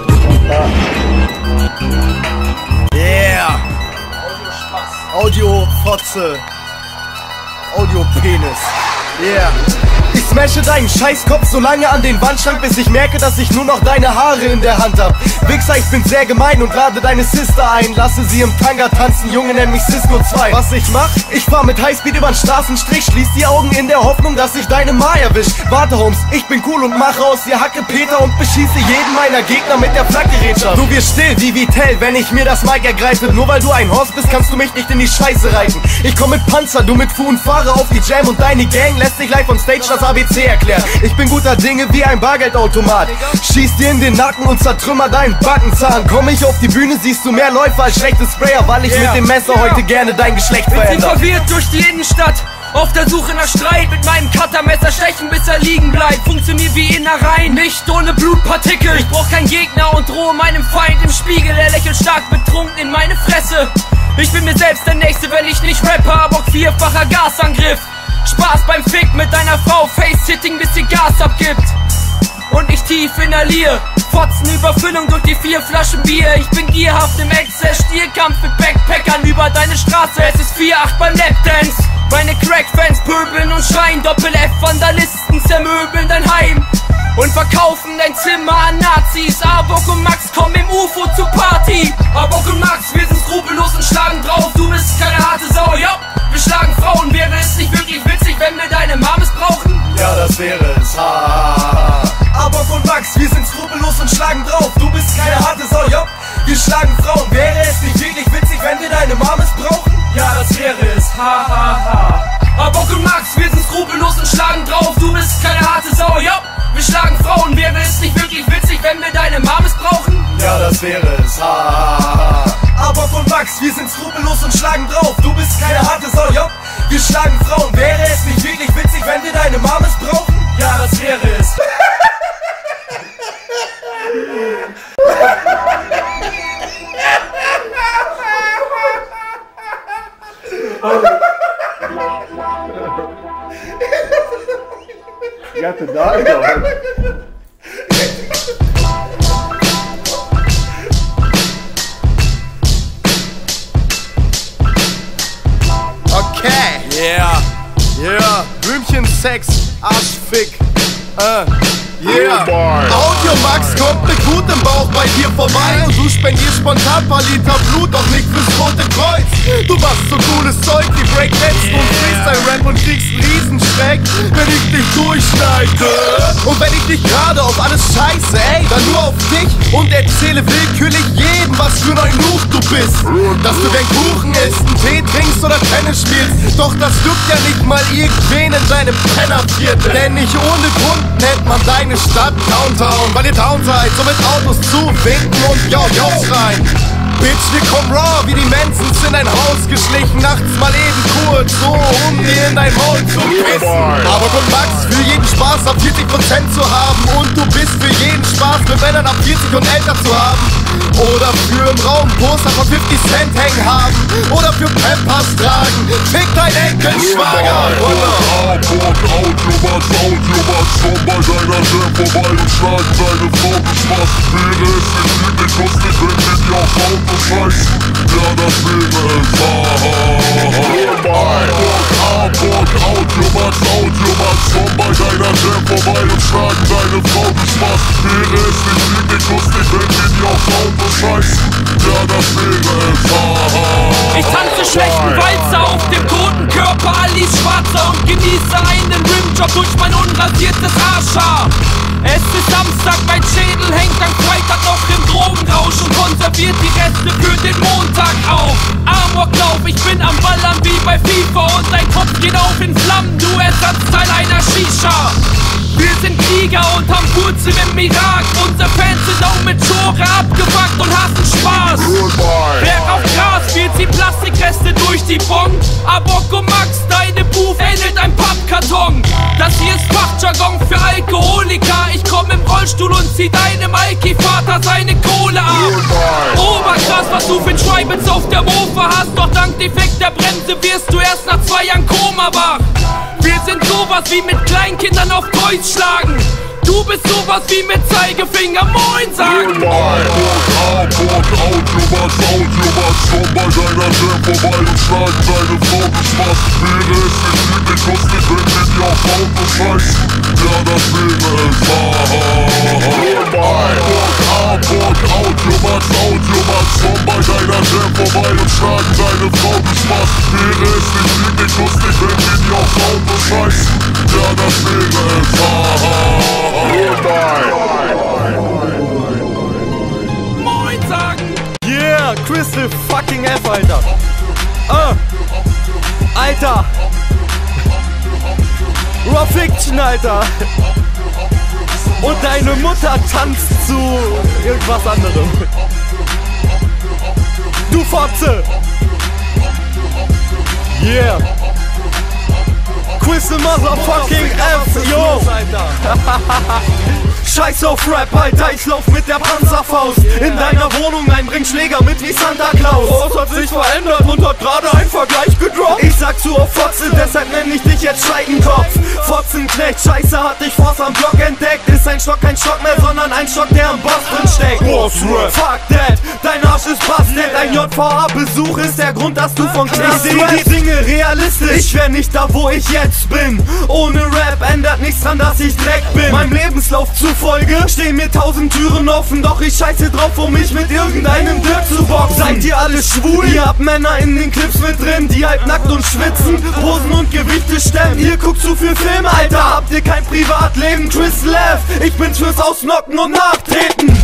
Yeah! Audio-Fotze. Audio-Penis. Yeah! Ich smashe deinen Scheißkopf so lange an den Wandschrank, bis ich merke, dass ich nur noch deine Haare in der Hand hab. Wichser, ich bin sehr gemein und lade deine Sister ein. Lasse sie im Tanga tanzen, Junge, nenn mich Cisco 2. Was ich mach? Ich fahr mit Highspeed übern Straßenstrich, schließ die Augen in der Hoffnung, dass ich deine Ma erwisch. Warte, Holmes, ich bin cool und mache aus dir Hacke Peter und beschieße jeden meiner Gegner mit der Flakgerätschaft. Du wirst still wie Vitell, wenn ich mir das Mic ergreife. Nur weil du ein Horst bist, kannst du mich nicht in die Scheiße reiten. Ich komm mit Panzer, du mit Fu und fahre auf die Jam und deine Gang lässt sich live on Stage das ABC erklären. Ich bin guter Dinge wie ein Bargeldautomat. Schieß dir in den Nacken und zertrümmer deinen Backenzahn. Komm ich auf die Bühne, siehst du mehr Läufer als schlechte Sprayer, weil ich mit dem Messer heute gerne dein Geschlecht Bin verändere. verwirrt durch die Innenstadt, auf der Suche nach Streit. Mit meinem Cuttermesser stechen, bis er liegen bleibt. Funktioniert wie Innereien, nicht ohne Blutpartikel. Ich brauch keinen Gegner und drohe meinem Feind im Spiegel. Er lächelt stark betrunken in meine Fresse. Ich bin mir selbst der Nächste, wenn ich nicht rappe. Bock 4-facher Gasangriff. Spaß beim Fick mit deiner Frau, Face-Sitting, bis sie Gas abgibt. Und ich tief inhaliere, Fotzenüberfüllung durch die 4 Flaschen Bier. Ich bin gierhaft im Exzess, Stierkampf mit Backpackern über deine Straße. Es ist 4-8 beim Lapdance. Meine Crack-Fans pöbeln und schreien, Doppel-F-Vandalisten zermöbeln dein Heim und verkaufen dein Zimmer an Nazis. Arbok und Max kommen im UFO zur Party. Arbok und Max, wir sind skrupellos und schlagen drauf. Du bist keine harte Sau, ja. Wir schlagen Frauen, wäre es nicht wirklich witzig, wenn wir deine Mames brauchen? Ja, das wäre es. Arbok und Max, wir sind skrupellos und schlagen drauf. Du bist keine harte Sau, ja. Wir schlagen Frauen, wäre es nicht wirklich witzig, wenn wir deine Mames brauchen? Ja, das wäre es. Ha, ha, ha. Arbok und Max, wir sind skrupellos und schlagen drauf. Du bist keine harte Sau, ja. wir schlagen Frauen. Wäre es nicht wirklich witzig, wenn wir deine Mames brauchen? Ja, das wäre es, ha, ha, ha. Aber von Max, wir sind skrupellos und schlagen drauf. Du bist keine harte Sau, jopp, wir schlagen Frauen. Wäre es nicht wirklich witzig, wenn wir deine Mames brauchen? Ja, das wäre es. You got the dog going. Okay. Yeah. Yeah. Blümchensex, Arschfick. Yeah. Audiomax kommt mit gutem Bauch bei dir vorbei und du spendierst spontan paar Liter Blut, doch nicht fürs Rote Kreuz. Du machst so cooles Zeug wie Breakdance und Freestyle-Rap und kriegst Riesenschreck, wenn ich dich durchschneide. Und wenn ich dich gerade auf alles scheiße, ey, dann nur auf dich und erzähle willkürlich jedem, was für ein Nuch du bist. Dass du den Kuchen isst, einen Tee trinkst oder Tennis spielst, doch das juckt ja nicht mal irgendwen in deinem Pennerviertel. Denn nicht ohne Grund nennt man deine Stadt Downtown, weil ihr down seid, so mit Autos zuwinken und yo schreien. Bitch, wir kommen raw wie die Mansons in dein Haus geschlichen, nachts mal eben kurz, so um dir in dein Maul zu pissen. Aber gut, Max, für jeden Spaß ab 40% zu haben und du bist für jeden Spaß mit Männern ab 40 und älter zu haben. Oder für im Raum Poster von 50 Cent hängen haben. Oder für Pampers tragen. Fick dein Enkelschwager. Audiomax, komm bei deiner Jam vorbei und schlagen deine Frau mit Spaß. Wäre es nicht wirklich lustig, wenn wir die auf Auto scheißen? Ja, das wäre es. Audiomax, komm bei deiner Jam vorbei und schlagen deine Frau mit Spaß. Wäre es nicht wirklich lustig, wenn wir die auf Auto scheißen? Ja, das wäre es. Ich tanze schlechten Walzer auf dem toten Körper Alice Schwarzer und genieße einen Rimjob durch mein unrasiertes Arschhaar. Es ist Samstag, mein Schädel hängt am Freitag noch im Drogenrausch und konserviert die Reste für den Montag auf. Amoklauf, ich bin am Ballern wie bei FIFA und dein Kopf geht auf in Flammen, du Ersatzteil einer Shisha. Wir sind Krieger und haben Wurzeln im Irak. Unsere Fans sind auch mit Schore abgefuckt und hassen Spaß. Wer auf Gras spielt, zieht Plastikreste durch die Bong. Aboko Max, deine Buch ähnelt ein Pappkarton. Das hier ist Fachjargon für Alkoholiker. Ich komm im Rollstuhl und zieh deinem Alki-Vater seine Kohle ab. Oberkrass, was du für ein Schreibens auf der Mofa hast. Doch dank Defekt der Bremse wirst du erst nach 2 Jahren Koma wach. Wir sind sowas wie mit Kleinkindern auf Kreuz schlagen. Du bist sowas wie mit Zeigefinger Moin sagen. Audiomax, komm bei deiner Jam vorbei und schlagen deine Frau mit Spaß. Wäre es nicht wirklich lustig, wenn wir die auf Auto scheißen? Ja, das wäre es. Audiomax, komm bei deiner Jam vorbei und schlagen deine Frau mit Spaß. Wäre es nicht wirklich lustig, wenn wir die auf Auto scheißen? Ja, das wäre es. Moin sagen. Yeah, Crystal fucking F, Alter. Alter. Raw Fiction, Alter. Und deine Mutter tanzt zu irgendwas anderem. Du Fotze. Yeah. Crystal motherfucking F, yo. Scheiß auf Rap, Alter, ich lauf mit der Panzerfaust in deiner Wohnung ein, bring Schläger mit wie Santa Claus. Oh, es hat sich verändert und hat gerade einen Vergleich gedroppt. Ich sag zu auf Fotze, deshalb nenn ich dich jetzt Scheidenkopf. Fotzenknecht, Scheiße hat dich Force am Block entdeckt. Ist ein Stock kein Stock mehr, sondern ein Stock, der am Boss drin steckt. Fuck that, dein Arsch ist bastet. Ein JVA-Besuch ist der Grund, dass du von Knast. Ich seh die Dinge realistisch, ich wär nicht da, wo ich jetzt bin. Ohne Rap ändert nichts dran, dass ich Dreck bin. Meinem Lebenslauf zufolge stehen mir 1000 Türen offen, doch ich scheiße drauf, um mich mit irgendeinem Dirt zu boxen. Seid ihr alle schwul? Ihr habt Männer in den Clips mit drin, die halb nackt und schwitzen, Posen und Gewichte stemmen. Ihr guckt zu viel Film, Alter, habt ihr kein Privatleben? Crystal F, ich bin's fürs Ausnocken und Nachtreten.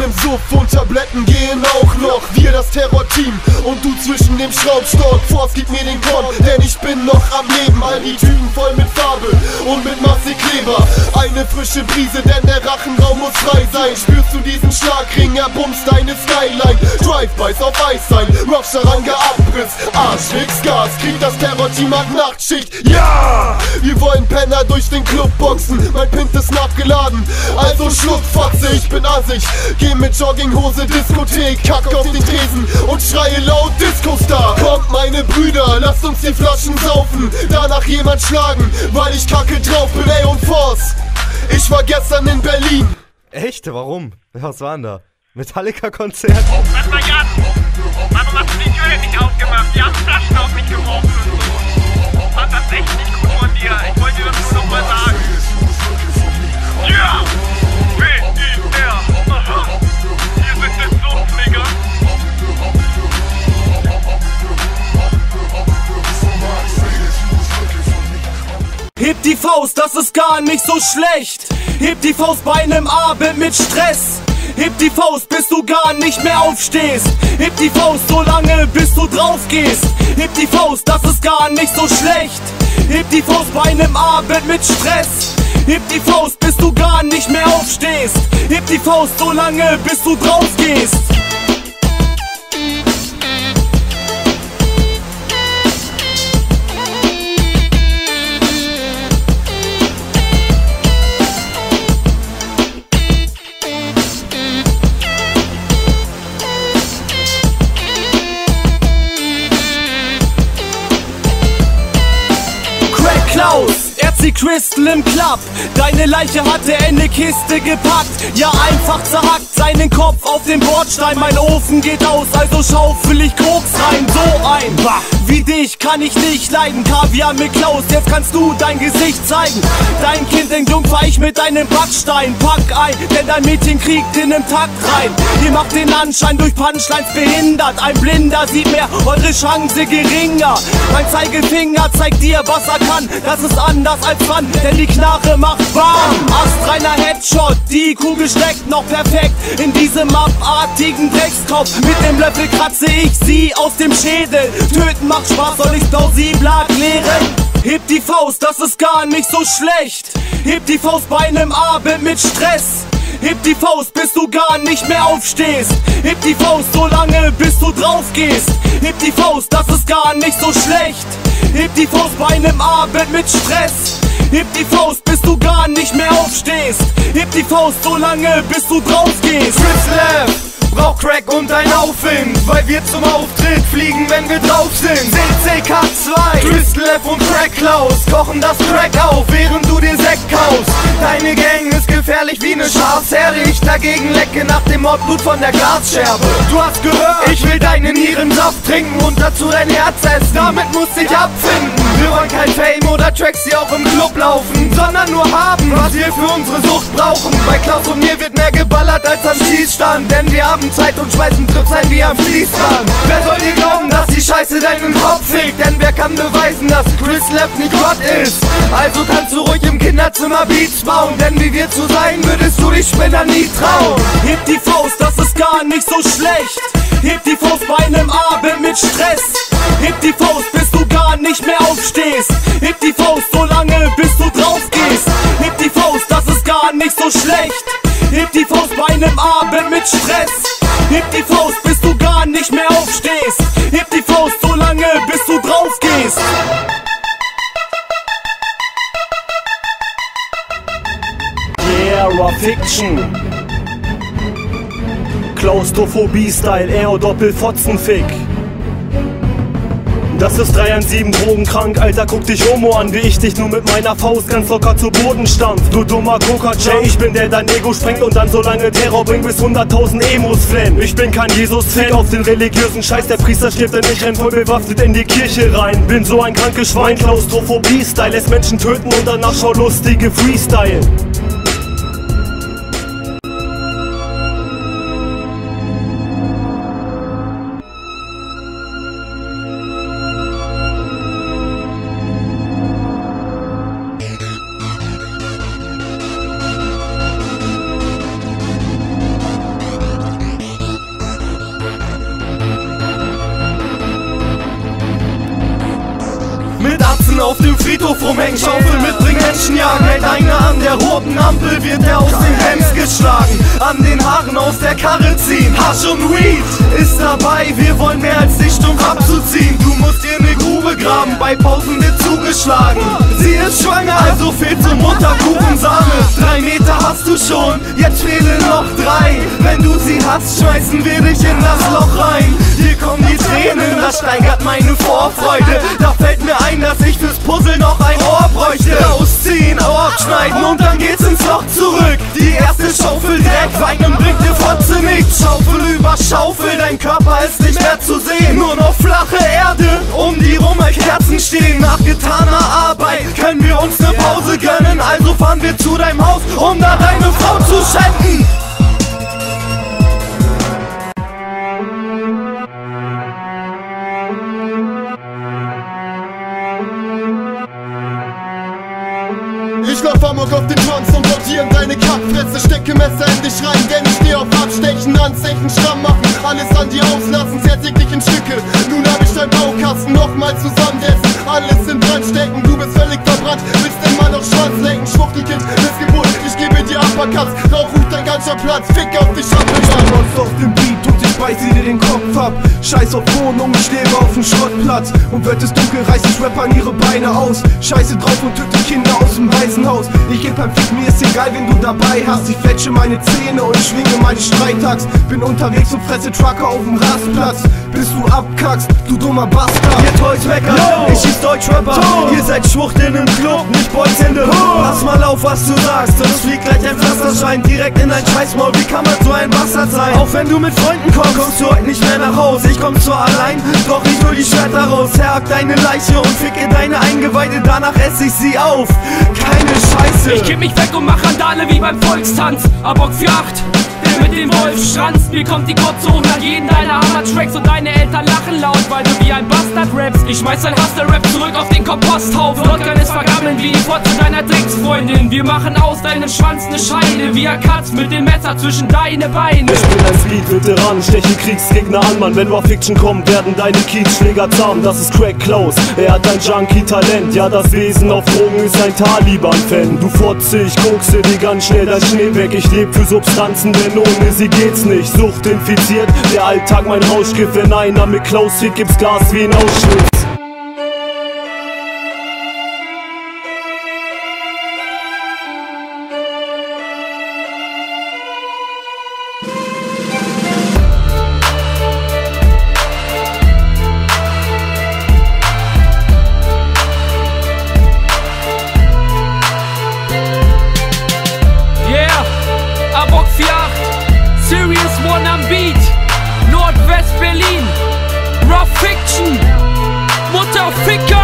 im Suff und Tabletten gehen auch noch. Wir das Terrorteam und du zwischen dem Schraubstock. Force gib mir den Korn, denn ich bin noch am Leben. All die Tüten voll mit Farbe und mit Masse Kleber. Eine frische Brise, denn der Rachenraum muss frei sein. Spürst du diesen Schlagring, er bumst deine Skyline. Drive-Bys auf Eis sein, Rocharanga Abriss. Arsch, Fix, Gas, kriegt das Terrorteam ab Nachtschicht. Ja! Wir wollen Penner durch den Club boxen, mein Pint ist nachgeladen. Also Schluckfotze, ich bin assig. Geh mit Jogginghose, Diskothek, kack auf den Tresen und schreie laut Disco-Star. Kommt meine Brüder, lasst uns die Flaschen saufen, danach jemand schlagen, weil ich kacke drauf bin, ey und Force. Ich war gestern in Berlin. Echt? Warum? Was war denn da? Metallica-Konzert? Was war Jan? Warum hast du die Tür denn nicht aufgemacht? Die haben Flaschen auf mich geworfen und so. Fand das echt nicht gut von dir. Ich wollte dir das nur nochmal sagen. Ja! W-I-R! Aha! Wir sind jetzt so, Nigga! Heb die Faust, das ist gar nicht so schlecht. Heb die Faust bei einem Abend mit Stress. Heb die Faust, bis du gar nicht mehr aufstehst. Heb die Faust so lange, bis du drauf gehst. Heb die Faust, das ist gar nicht so schlecht. Heb die Faust bei einem Abend mit Stress. Heb die Faust, bis du gar nicht mehr aufstehst. Heb die Faust so lange, bis du drauf gehst. RC Crystal im Club, deine Leiche hat er in ne Kiste gepackt. Ja, einfach zerhackt seinen Kopf auf den Bordstein. Mein Ofen geht aus, also schaufel ich Koks rein. So ein wie dich kann ich nicht leiden. Kaviar mit Klaus, jetzt kannst du dein Gesicht zeigen. Dein Kind entjungfer ich mit deinem Backstein. Pack ein, denn dein Mädchen kriegt in nem Takt rein. Ihr macht den Anschein durch Punchlines behindert. Ein Blinder sieht mehr, eure Chance geringer. Mein Zeigefinger zeigt dir, was er kann. Das ist anders als Fun, denn die Knarre macht BAM! Astreiner Headshot, die Kugel steckt noch perfekt in diesem abartigen Dreckskopf. Mit dem Löffel kratze ich sie aus dem Schädel. Töten macht Spaß, soll ich's plausibel erklären? Heb die Faust, das ist gar nicht so schlecht. Heb die Faust bei einem Abend mit Stress. Heb die Faust, bis du gar nicht mehr aufstehst. Heb die Faust so lange, bis du drauf gehst. Heb die Faust, das ist gar nicht so schlecht. Heb die Faust bei einem Abend mit Stress. Heb die Faust, bis du gar nicht mehr aufstehst. Heb die Faust so lange, bis du drauf gehst. Brauch Crack und ein Aufwind, weil wir zum Auftritt fliegen, wenn wir drauf sind. CCK2, Crystal F und Crack Klaus kochen das Crack auf, während du dir Sekt kaufst. Deine Gang ist gefährlich wie ne Schafsherde. Ich dagegen lecke nach dem Mordblut von der Glasscherbe. Du hast gehört, ich will deinen Nierensaft trinken und dazu dein Herz essen. Damit musst dich abfinden. Wir wollen kein Fame oder Tracks, die auch im Club laufen, sondern nur haben, was wir für unsere Sucht brauchen. Bei Klaus und mir wird mehr geballert als am Schießstand, denn wir haben Zeit und schmeißen Trips ein wie am Fließband. Wer soll dir glauben, dass die Scheiße deinen Kopf fickt? Denn wer kann beweisen, dass Crystal F nicht Gott ist? Also kannst du ruhig im Kinderzimmer Beats bauen, denn wie wir zu sein, würdest du dich Spinner nie trauen. Heb die Faust, das ist gar nicht so schlecht. Heb die Faust bei einem Abend mit Stress. Heb die Faust, bis du gar nicht mehr aufstehst. Heb die Faust so lange, bis du drauf gehst. Heb die Faust, das ist gar nicht so schlecht. Heb die Faust bei einem Abend mit Stress. Heb die Faust, bis du gar nicht mehr aufstehst. Heb die Faust so lange, bis du drauf gehst. Yeah, Raw Fiction. Klaustrophobie-Style, Doppelfotzenfick. Das ist 317 drogenkrank, Alter, guck dich Homo an, wie ich dich nur mit meiner Faust ganz locker zu Boden stampf. Du dummer Coca-Jay, ich bin der dein Ego sprengt und dann so lange Terror bringt, bis 100.000 Emos flennen. Ich bin kein Jesus-Fan, auf den religiösen Scheiß, der Priester stirbt, denn ich renn voll bewaffnet in die Kirche rein. Bin so ein krankes Schwein, Klaustrophobie-Style, lässt Menschen töten und danach schau lustige Freestyle. auf dem Friedhof rumhängen, Schaufel mitbringen, Menschen jagen. Hält einer an der roten Ampel, wird er aus dem Hems geschlagen. An den Haaren aus der Karre ziehen, Hasch und Weed ist dabei, wir wollen mehr als dich stumpf abzuziehen. Du musst dir ne Grube graben, bei Pausen wird zugeschlagen. Sie ist schwanger, also fehlt zum Mutterkuchensahne. 3 Meter hast du schon, jetzt fehlen noch 3. Wenn du sie hast, schmeißen wir dich in das Loch rein. Hier kommen die Tränen, das steigert meine Vorfreude. Da fällt mir ein, dass ich fürs Puzzle noch ein Ohr bräuchte. Rausziehen, Ohr abschneiden und dann geht's ins Loch zurück. Die erste Schaufel Dreck, weinen bringt dir Fotze nichts. Schaufel über Schaufel, dein Körper ist nicht mehr zu sehen. Nur noch flache Erde, um die rum Kerzen stehen. Nach getaner Arbeit können wir uns ne Pause gönnen. Also fahren wir zu deinem Haus, um da deine Frau zu schänden. Ich lauf amok auf den Drums und blockieren deine Kackfresse. Stecke Messer in dich rein, denn ich steh auf Abstechen, Anzechen, Schramm machen, alles an dir auslassen, zersäg dich in Stücke. Nun hab ich dein Baukasten nochmal zusammensetzen, alles in Brand stecken. Du bist völlig verbrannt, willst immer noch Schwanz lecken. Schwuchtelkind, Missgeburt, ich gebe dir Uppercuts. Rauch ruft dein ganzer Platz, fick auf dich ab. Ich auf dem Beat und ich beiß dir den Kopf ab. Scheiß auf Wohnung, ich lebe auf dem Schrottplatz. Und wird es dunkel, reißen Rappern ihre Beine aus. Scheiße drauf und töte Kinder aus dem Waisenhaus. Ich geb beim Fick, mir ist egal, wen du dabei hast. Ich fletsche meine Zähne und schwinge meine Streitaxt. Bin unterwegs und fresse Trucker auf dem Rastplatz. Bis du abkackst, du dummer Bastard. Ihr Toys meckern, ich schieß Deutschrapper. Ihr seid Schwuchteln im Club, nicht Boys in the Hood. Pass mal auf, was du sagst, sonst fliegt gleich ein Pflasterschein direkt in dein Scheißmaul. Wie kann man so ein Bastard sein? Auch wenn du mit Freunden kommst, kommst du heute nicht mehr nach Hause. Ich komm zwar allein, doch ich hol die Schwerter raus. Herg deine Leiche und ficke deine Eingeweide, danach esse ich sie auf. Keine Scheiße. Ich geb mich weg und mach Randale wie beim Volkstanz. Amok für 8, der mit dem Wolf schranzt. Mir kommt die Kotze hoch nach jeden deiner Hammer-Tracks. Und deine Eltern lachen laut, weil du wie ein Bastard rappst. Ich schmeiß dein Hustler-Rap zurück auf den Komposthaufen. Dort kann es vergammeln wie die Fotze deiner Drecksfreundin. Wir machen aus deinem Schwanz ne Scheide, wie ein Katz mit dem Messer zwischen deine Beine. Ich bin ein Speed-Veteran, steche Kriegsgegner an, Mann. Wenn wir auf Fiction kommen, werden deine Kiezschläger zahm. Das ist Crack Klaus, er hat ein Junkie-Talent. Ja, das Wesen auf Drogen ist ein Taliban-Fan. Du Fotze, ich kokse dir ganz schnell dein Schnee weg. Ich leb für Substanzen, denn ohne sie geht's nicht. Sucht infiziert, der Alltag mein Rauschgift. Wenn einer mit Klaus fickt, gibt's Gas wie in Auschwitz. Serious One am Beat, Nordwest-Berlin, Rough Fiction, Mutterficker!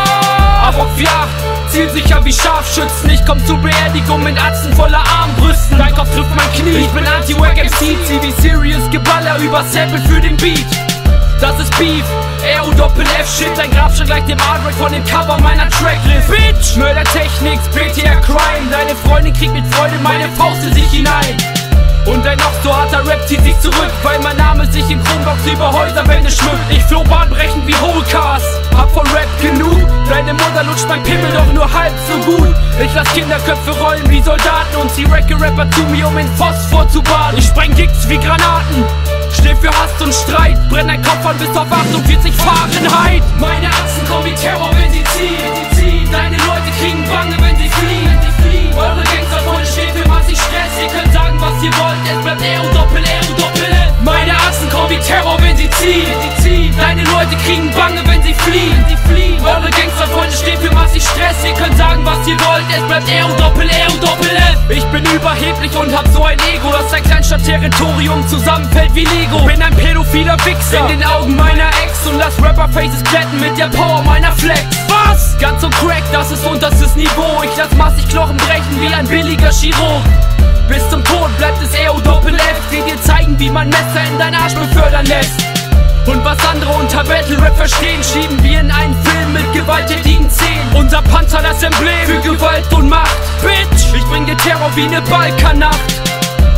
Amok 4-8, zielsicher wie Scharfschützen. Ich komm zur Beerdigung mit Atzen voller Armbrüsten. Dein Kopf trifft mein Knie, ich bin Anti-Wack MC. Zieh wie Serious Geballer über Sample für den Beat. Das ist Beef, R-U-Doppel-F-Shit. Dein Grabstein gleicht dem Artwork von dem Cover meiner Tracklist. Bitch! Mördertechnik, BTR Crime. Deine Freundin kriegt mit Freude meine Faust in sich hinein. Und ein noch so harter Rap zieht sich zurück, weil mein Name sich in Kronbox über Häuserwände schmückt. Ich floh bahnbrechend wie Holcast, hab von Rap genug. Deine Mutter lutscht mein Pimmel doch nur halb so gut. Ich lass Kinderköpfe rollen wie Soldaten und zieh Rapper zu mir, um in Phosphor zu baden. Ich spreng Gigs wie Granaten, steh für Hass und Streit, brenn dein Kopf an bis auf 48 Fahrenheit. Meine Achsen kommen wie Terror, wenn sie ziehen. Deine Leute kriegen Bange, wenn sie fliehen. Eure Gangsterfreunde stehen für massig Stress. Ihr könnt sagen, was ihr wollt, es bleibt R-U-Doppel-F. Meine Achsen kommen wie Terror, wenn sie ziehen. Deine Leute kriegen Bange, wenn sie fliehen. Eure Gangsterfreunde stehen für massig Stress. Ihr könnt sagen, was ihr wollt, es bleibt R-U-Doppel-F. Ich bin überheblich und hab so ein Ego, dass dein Kleinstadt-Territorium zusammenfällt wie Lego. Bin ein pädophiler Wichser in den Augen meiner Ex und lass Rapper-Faces glätten mit der Power meiner Flex. Was? Ganz so crack, das ist unterstes Niveau. Ich lass massig Knochen brechen wie ein billiger Chirurg. Bis zum Tod bleibt es R-U-Doppel-F. Die dir zeigen, wie man Messer in dein Arsch befördern lässt. Und was andere unter Battle-Rap verstehen, schieben wir in einen Film mit gewalttätigen Szenen. Unser Panzer das Emblem für Gewalt und Macht. Bitch, ich bring dir Terror wie ne Balkannacht.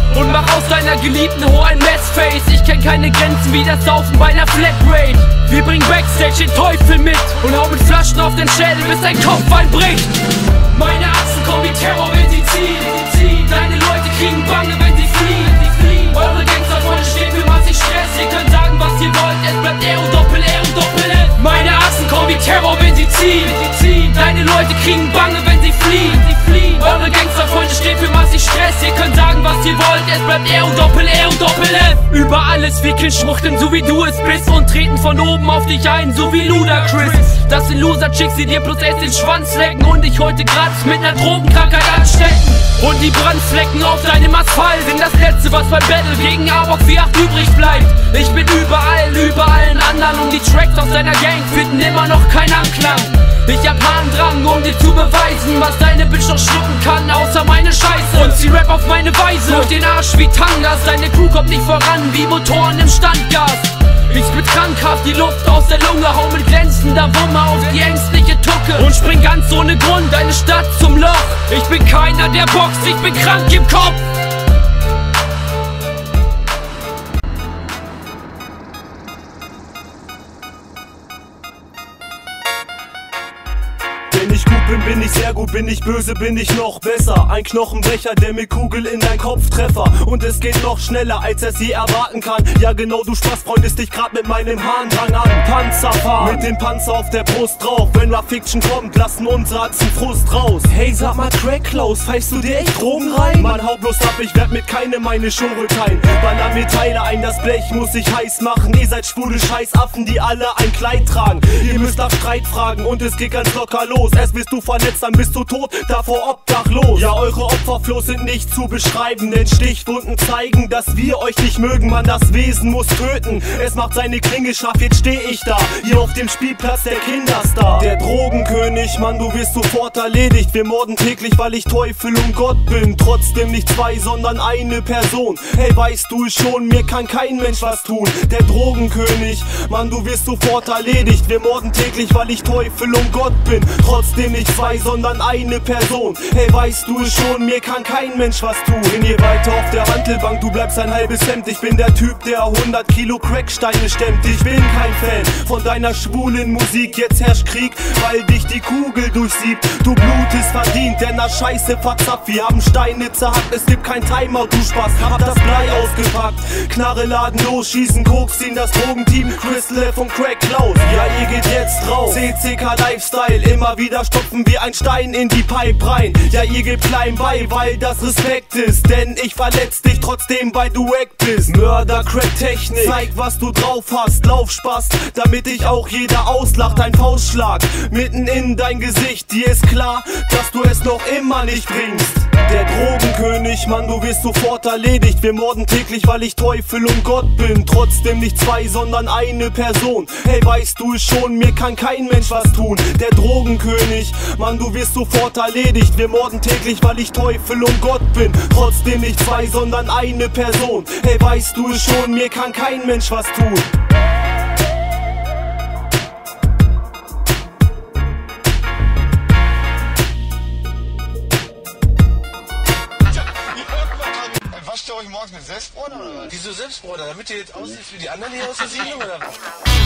und mach aus deiner geliebten Ho ein Messface. Ich kenn keine Grenzen wie das Saufen bei einer Flatrate. Wir bringen Backstage den Teufel mit und hau mit Flaschen auf den Schädel, bis dein Kopf einbricht. Meine Achsen kommen wie Terror, wenn sie ziehen. Deine Leute kriegen Bange, wenn sie fliehen. Eure Gangsterfreunde stehen für massig Stress. Ihr könnt sagen, was ihr wollt, es bleibt R und Doppel-F. Meine Achsen kommen wie Terror, wenn sie ziehen. Deine Leute kriegen Bange, wenn sie fliehen. Eure Gangsterfreunde stehen für massig Stress. Ihr könnt sagen, was ihr wollt, es bleibt R und Doppel-F. Über alles wickeln, schwuchteln, so wie du es bist, und treten von oben auf dich ein, so wie Ludacris. Das sind Loser-Chicks, die dir bloß erst den Schwanz lecken und dich heute gratis mit ner Drogenkrankheit anstecken. Und die Brandflecken auf deinem Asphalt sind das Letzte, was beim Battle gegen Arbok 4-8 übrig bleibt. Ich bin überall, über allen anderen, und die Tracks aus deiner Gang finden immer noch keinen Anklang. Ich hab Harndrang, um dir zu beweisen, was deine Bitch noch schlucken kann, außer meine Scheiße. Und sie rap auf meine Weise, durch den Arsch wie Tangas. Deine Crew kommt nicht voran, wie Motoren im Standgas. Ich spit krankhaft die Luft aus der Lunge, hau mit glänzender Wumme auf die ängstliche Tucke und spring ganz ohne Grund deine Stadt zum Loch. Ich bin keiner, der boxt, ich bin krank im Kopf. Wenn ich gut bin, bin ich sehr gut, bin ich böse, bin ich noch besser. Ein Knochenbrecher, der mit Kugel in dein Kopftreffer. Und es geht noch schneller, als es je erwarten kann. Ja genau, du Spaß, freundest dich grad mit meinem Harndrang an. Panzer fahren, mit dem Panzer auf der Brust drauf. Wenn Rap Fiction kommt, lassen unsere Atzen Frust raus. Hey, sag mal Crack Klaus, pfeifst du dir echt Drogen rein? Mann, hau bloß ab, ich werd mit keinem meine Show rückteilen. Baller mir Teile ein, das Blech muss ich heiß machen. Ihr seid schwule Scheißaffen, die alle ein Kleid tragen. Ihr müsst nach Streit fragen und es geht ganz locker los. Erst bist du verletzt, dann bist du tot, davor obdachlos. Ja, eure Opferflows sind nicht zu beschreiben, denn Stichwunden zeigen, dass wir euch nicht mögen. Man, das Wesen muss töten, es macht seine Klinge scharf, jetzt steh ich da, hier auf dem Spielplatz der Kinderstar. Der Drogenkönig, Mann, du wirst sofort erledigt. Wir morden täglich, weil ich Teufel und Gott bin. Trotzdem nicht zwei, sondern eine Person. Hey, weißt du es schon, mir kann kein Mensch was tun. Der Drogenkönig, Mann, du wirst sofort erledigt. Wir morden täglich, weil ich Teufel und Gott bin. Trotzdem nicht zwei, sondern eine Person. Hey, weißt du es schon, mir kann kein Mensch was tun. Trainier weiter auf der Hantelbank, du bleibst ein halbes Hemd. Ich bin der Typ, der 100 Kilo Cracksteine stemmt. Ich bin kein Fan von deiner schwulen Musik. Jetzt herrscht Krieg, weil dich die Kugel durchsiebt. Du blutest verdient, denn das Scheiße verzapft. Wir haben Steine zerhackt, es gibt kein Timeout, du Spaß. Hab das Blei ausgepackt, Knarre laden los, schießen, Koks, ziehen das Drogenteam, Crystal F und Crack Klaus. Ja, ihr geht jetzt raus, CCK Lifestyle, immer wieder stopfen wir ein Stein in die Pipe rein. Ja, ihr gebt klein bei, weil das Respekt ist, denn ich verletz dich trotzdem, weil du wack bist. Mörder, Crack, Technik, zeig was du drauf hast, Laufspaß, damit dich auch jeder auslacht. Ein Faustschlag mitten in dein Gesicht, dir ist klar, dass du es noch immer nicht bringst. Der Drogenkönig, Mann, du wirst sofort erledigt. Wir morden täglich, weil ich Teufel und Gott bin. Trotzdem nicht zwei, sondern eine Person. Hey, weißt du es schon, mir kann kein Mensch was tun. Der Drogenkönig, Mann, du wirst sofort erledigt. Wir morden täglich, weil ich Teufel und Gott bin. Trotzdem nicht zwei, sondern eine Person. Hey, weißt du es schon, mir kann kein Mensch was tun. Wascht ihr euch morgens mit Selbstbrot oder was? Wieso Selbstbrot? Damit ihr jetzt aussieht wie die anderen hier aus der Siedlung oder was?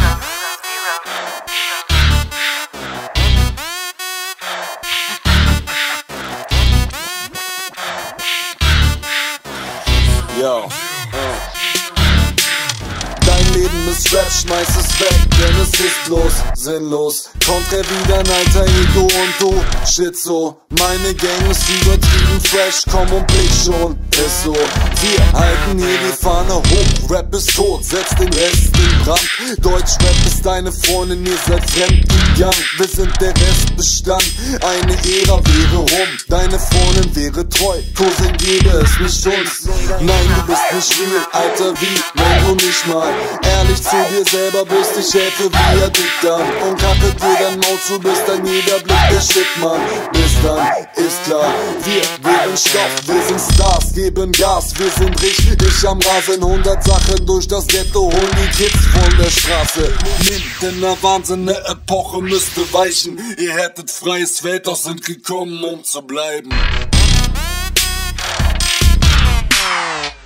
Yo. Dein Leben ist Rap, schmeiß es weg, denn es ist bloß sinnlos. Kommt er wieder, ein alter Ego und du Schizo. Meine Gang ist übertrieben fresh, komm und blick schon, ist so. Wir halten hier die Fahne hoch, Rap ist tot, setzt den Rest in Brand. Deutschrap ist deine Freundin, ihr seid fremd gegangen. Wir sind der Restbestand, eine Ära wäre rum. Deine Freundin wäre treu, Cousin gäbe es nicht uns. Nein, du bist nicht real, Alter, wie, wenn du nicht mal ehrlich zu dir selber bist. Ich helfe wie addikt an und kacke dir dein Maul zu, bis dann jeder Blick der Shit, Mann. Bis dann ist klar, wir geben Stoff, wir sind Stars, geben Gas, wir sind richtig am Rasen. 100 Sachen durch das Ghetto, holen die Kids von der Straße. Mitten in der Wahnsinn, ne Epoche müsste weichen. Ihr hättet freies Feld, doch sind gekommen, um zu bleiben.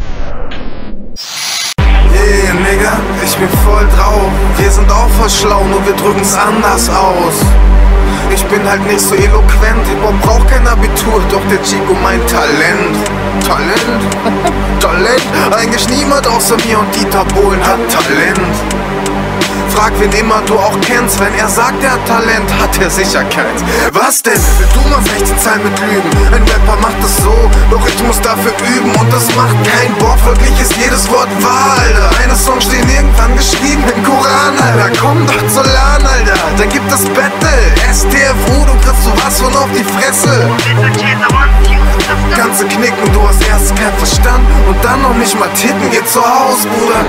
bin voll drauf. Wir sind auch voll schlau, nur wir drücken's anders aus. Ich bin halt nicht so eloquent, Hip-Hop braucht kein Abitur, doch der Chico meint Talent. Talent? Talent? Eigentlich niemand außer mir und Dieter Bohlen hat Talent. Frag wen immer du auch kennst, wenn er sagt, er hat Talent, hat er sicher keins. Was denn? Du machst 16 Zeilen mit Lügen. Ein Rapper macht das so, doch ich muss dafür üben. Und das macht keinen Bock, folglich ist jedes Wort wahr, Alter. Eine Songs stehen irgendwann geschrieben im Koran, Alter. Komm doch zur LAN, Alter, dann gibt es Battle. STFU, du kriegst sowas von auf die Fresse. Ganze Knicken, du hast erst keinen Verstand und dann noch nicht mal Titten, geh zu Haus, Bruder.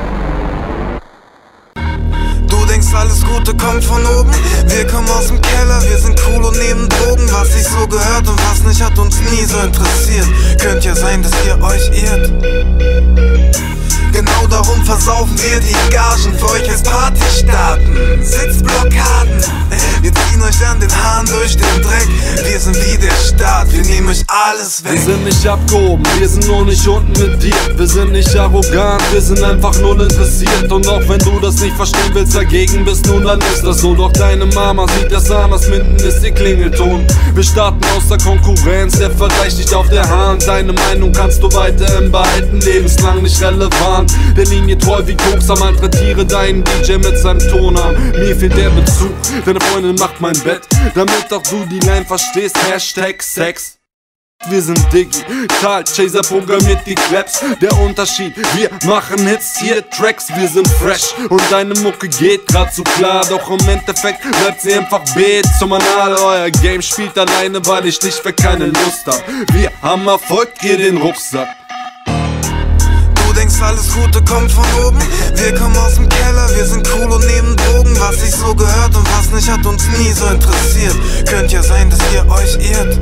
Du denkst, alles Gute kommt von oben. Wir kommen aus dem Keller, wir sind cool und nehmen Drogen. Was sich so gehört und was nicht, hat uns nie so interessiert. Könnte ja sein, dass ihr euch irrt. Genau darum versaufen wir die Gagen für euch als Partystaaten. Sitzblockaden, wir ziehen euch an den Haaren durch den Dreck. Wir sind wie der Staat, wir nehmen euch alles weg. Wir sind nicht abgehoben, wir sind nur nicht unten mit dir. Wir sind nicht arrogant, wir sind einfach nur interessiert. Und auch wenn du das nicht verstehen willst, dagegen bist, nun dann ist das so. Doch deine Mama sieht das anders, mitten ist ihr Klingelton. Wir starten aus der Konkurrenz, der Vergleich liegt auf der Hand. Deine Meinung kannst du weiterhin behalten, lebenslang nicht relevant. Der Linie treu wie Koks, malträtiere deinen DJ mit seinem Tonarm. Mir fehlt der Bezug, deine Freundin macht mein Bett, damit auch du die Line verstehst, Hashtag Sex. Wir sind digital, Chaser programmiert die Claps. Der Unterschied, wir machen Hits, hier Tracks, wir sind fresh. Und deine Mucke geht grad so klar, doch im Endeffekt bleibt sie einfach Beat zum Anal. Euer Game spielt alleine, weil ich nicht für keine Lust hab. Wir haben Erfolg, ihr den Rucksack. Du denkst, alles Gute kommt von oben. Wir kommen aus dem Keller, wir sind cool und nehmen Drogen. Was sich so gehört und was nicht, hat uns nie so interessiert. Könnte ja sein, dass ihr euch irrt.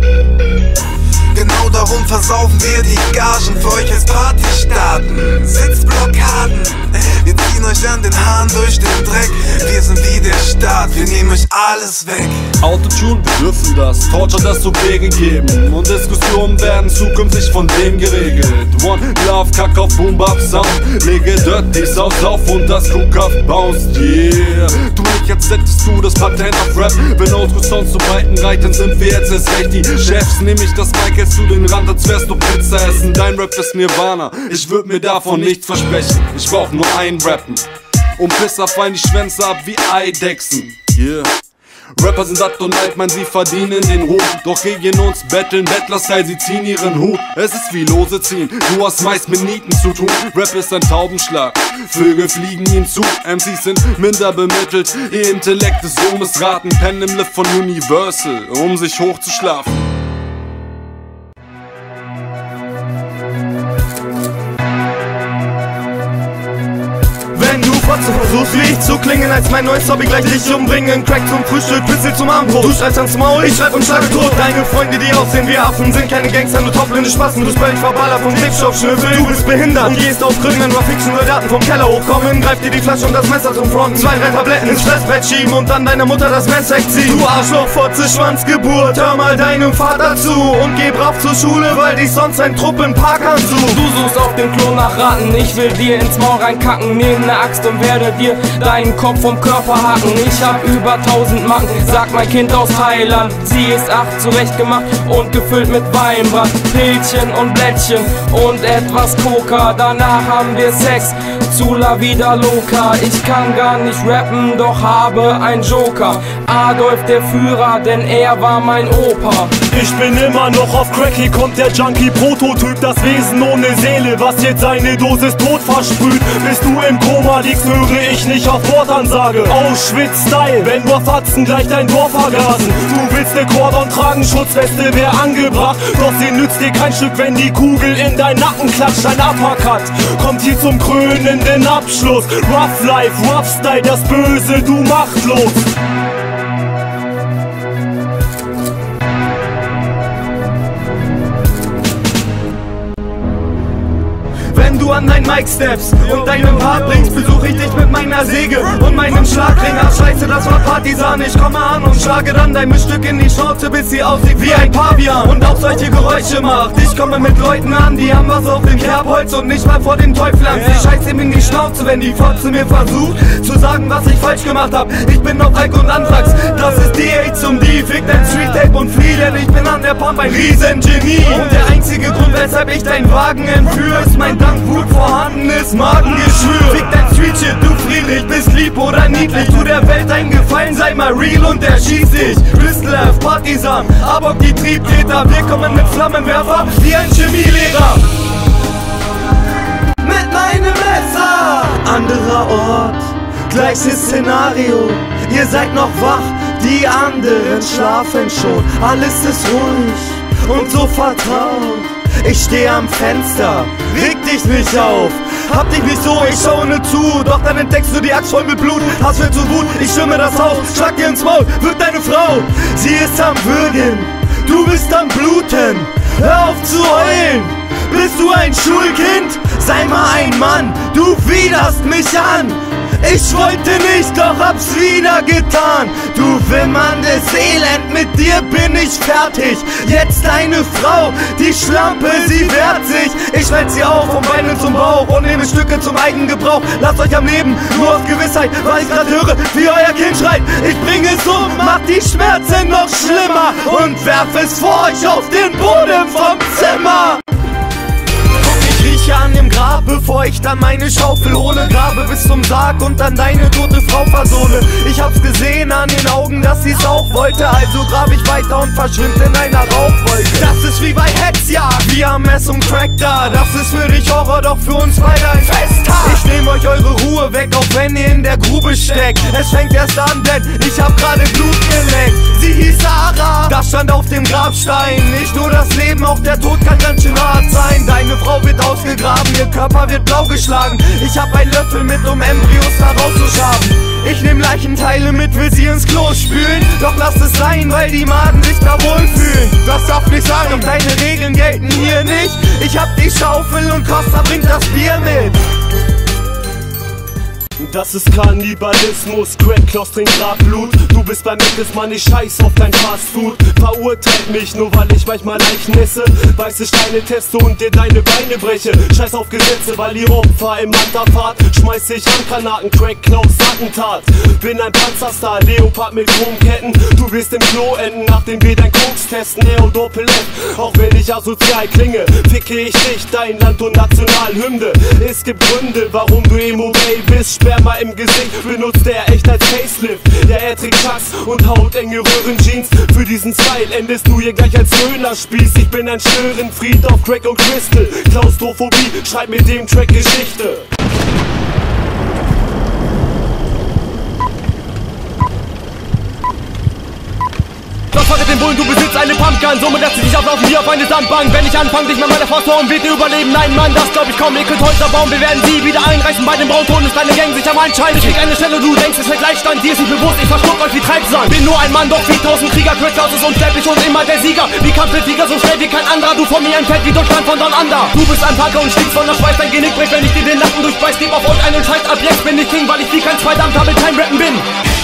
Genau darum versaufen wir die Gagen für euch als Partystaaten. Sitzblockaden, wir ziehen euch an den Haaren durch den Dreck. Wir sind wie der Staat, wir nehmen euch alles weg. Autotune, wir dürfen das, Torture das so gegeben. Und Diskussionen werden zukünftig von dem geregelt. One Love, Kack auf Boom Bap Sound. Lege Dirty Sauce auf und das Cook auf Bounce, yeah. Tu nicht, als hättest du das Patent auf Rap. Wenn Oldschool Songs zu Breiten reiten, sind wir jetzt erst recht die Chefs. Nehm ich das Mic jetzt zu den Rand, als wärst du Pizza essen. Dein Rap ist Nirvana, ich würd mir davon nichts versprechen. Ich brauch nur ein Rappen. Und Pisser fallen die Schwänze ab wie Eidechsen, yeah. Rapper sind satt und alt, man, sie verdienen den Ruhm. Doch gegen uns betteln Bettler-Style, sie ziehen ihren Hut. Es ist wie Lose ziehen, du hast meist mit Nieten zu tun. Rap ist ein Taubenschlag, Vögel fliegen ihm zu. MCs sind minder bemittelt, ihr Intellekt ist so missraten. Pen im Lift von Universal, um sich hochzuschlafen. Wenn du Fotze versuchst, wie ich zu klingen, als mein neues Hobby gleich dich umbringen. Crack zum Frühstück, Pistol zum Abendbrot. Du schreibst ans Maul, ich schreib und schlage tot. Deine Freunde, die aussehen wie Affen, sind keine Gangster, nur topblinde Spasten. Du spöll, ich verballer vom Klebstoffschnüffel. Du bist behindert und gehst auf Krücken, wenn Fiction-Soldaten vom Keller hochkommen. Greif dir die Flasche und das Messer zum Fronten. 2, 3 Tabletten ins Fressbrett schieben und dann deiner Mutter das Messer wegziehen. Du Arschloch, Fotze, Schwanzgeburt, hör mal deinem Vater zu und geh brav zur Schule, weil dich sonst ein Trupp in Parkern sucht. Du suchst auf dem Klo nach Ratten, ich will dir ins Maul reinkacken, nehm ne Axt und werde dir deinen Kopf vom Körper hacken. Ich hab über 1000 Macken, sagt mein Kind aus Thailand. Sie ist 8, zurechtgemacht und gefüllt mit Weinbrand. Pilzchen und Blättchen und etwas Coca. Danach haben wir Sex zu La Vida Loca. Ich kann gar nicht rappen, doch habe einen Joker. Adolf der Führer, denn er war mein Opa. Ich bin immer noch auf Crack, hier kommt der Junkie-Prototyp. Das Wesen ohne Seele, was jetzt seine Dosis Tod versprüht. Bis du im Koma liegst, höre ich nicht auf Wortansage. Auschwitz-Style, wenn nur Fatzen gleich dein Dorf vergasen. Du willst ne Cordon tragen, Schutzweste wär angebracht. Doch sie nützt dir kein Stück, wenn die Kugel in dein Nacken klatscht. Ein Uppercut kommt hier zum krönenden Abschluss. Rough Life, Rough Style, das Böse, du machtlos. Wenn du an deinen Mic-Steps und deinem Part bringst, besuche ich dich mit meiner Säge und meinem Schlagring. Ach scheiße, das war Partisan, ich komme an und schlage dann dein Stück in die Schnauze, bis sie aussieht wie ein Pavian und auch solche Geräusche macht. Ich komme mit Leuten an, die haben was auf dem Kerbholz und nicht mal vor dem Teufel Angst. Ich scheiß ihm in die Schnauze, wenn die Fotze mir versucht zu sagen, was ich falsch gemacht hab. Ich bin noch Alk und Anthrax, das ist DH zum D. Fick dein Street Tape und flieh, denn ich bin an der Pump ein Riesengenie. Und der einzige Grund, weshalb ich deinen Wagen entführe, ist mein Dank gut vorhandenes Magengeschwür. Fick dein Street Shit, du Friedrich, bist lieb oder niedlich. Tu der Welt einen Gefallen, sei mal real und erschieß dich. Crystal, Partisan, Abok die Triebtäter. Wir kommen mit Flammenwerfer wie ein Chemielehrer. Mit meinem Messer. Anderer Ort, gleiches Szenario. Ihr seid noch wach, die anderen schlafen schon. Alles ist ruhig und so vertraut. Ich stehe am Fenster, reg dich nicht auf. Hab dich nicht so, ich schaue nur zu. Doch dann entdeckst du die Axt voll mit Blut. Hass wird zu Wut, ich stürme das Haus. Schlag dir ins Maul, wirkt deine Frau. Sie ist am Würgen, du bist am Bluten. Hör auf zu heulen, bist du ein Schulkind? Sei mal ein Mann, du widerst mich an. Ich wollte nicht, doch hab's wieder getan. Du wimmerndes Elend, mit dir bin ich fertig. Jetzt deine Frau, die Schlampe, sie wehrt sich. Ich schneid sie auf vom Beinen zum Bauch und nehme Stücke zum Eigengebrauch. Lasst euch am Leben, nur aus Gewissheit, weil ich grad höre, wie euer Kind schreit. Ich bring es um, mach die Schmerzen noch schlimmer und werf es vor euch auf den Boden vom Zimmer. Ich rieche an dem Grab, bevor ich dann meine Schaufel hole. Grabe bis zum Sarg und dann deine tote Frau versohle. Ich hab's gesehen an den Augen, dass sie's auch wollte. Also grab ich weiter und verschwind in einer Rauchwolke. Das ist wie bei Hetzjagd, wir haben Mess und Crack da. Das ist für dich Horror, doch für uns beide ein Festtag. Ich nehm euch eure Ruhe weg, auch wenn ihr in der Grube steckt. Es fängt erst an, denn ich hab gerade Blut geleckt. Sie hieß Sarah, das stand auf dem Grabstein. Nicht nur das Leben, auch der Tod kann ganz schön hart sein. Deine Frau wird ausgegraben, ihr Körper wird blau geschlagen. Ich hab einen Löffel mit, um Embryos da rauszuschaben. Ich nehm Leichenteile mit, will sie ins Klo spülen. Doch lass es sein, weil die Maden sich da wohlfühlen. Das darf nicht sein, doch deine Regeln gelten hier nicht. Ich hab die Schaufel und Costa bringt das Bier mit. Das ist Kannibalismus, Crackklaus trinkt grad Blut. Du bist beim Meckes, Mann, ich scheiß auf dein Fastfood. Verurteilt mich, nur weil ich manchmal Leichen esse. Weiße Steine teste und dir deine Beine breche. Scheiß auf Gesetze, weil ihr Opfer im Manterfahrt. Schmeiß dich an Granaten, Crackklaus Attentat. Bin ein Panzerstar, Leopard mit Chromketten. Du wirst im Klo enden, nachdem wir dein Koks testen. Doppel-F, auch wenn ich asozial klinge, ficke ich dich, dein Land und Nationalhymne. Es gibt Gründe, warum du Emo-Gay bist. Sperma im Gesicht benutzt er echt als Facelift. Ja, er trägt Chucks und hautenge Röhrenjeans. Für diesen Style endest du hier gleich als Dönerspieß. Ich bin ein Störenfried auf Crack und Crystal. Klaustrophobie, schreib mit dem Track Geschichte. Das verrät den Bullen, du besitzt eine Pumpgun. Somit lässt sie dich auflaufen wie auf eine Sandbank. Wenn ich anfange, dich mit meiner Faust hauen, wird ihr überleben. Nein, Mann, das glaub ich kaum. Ihr könnt Häuser bauen, wir werden sie wieder einreißen. Bei dem Braunton ist deine Gang sich am Einschalten. Ich krieg eine Stelle, du denkst, es wird Gleichstand. Dir ist nicht bewusst, ich verschluck euch wie Treibsand. Bin nur ein Mann, doch 4000 Krieger. Crackklaus ist unsterblich und immer der Sieger. Wie Kampfbeflieger, so schnell wie kein anderer. Du von mir entfällt wie Deutschland von Don Under. Du bist ein Packer und stinkst von der Schweiß. Dein Genick bricht, wenn ich dir den Nacken durchbeiß. Geb auf euch einen scheiß Objekt. Bin ich King, weil ich wie kein Zweidamter mit kein Rappen bin.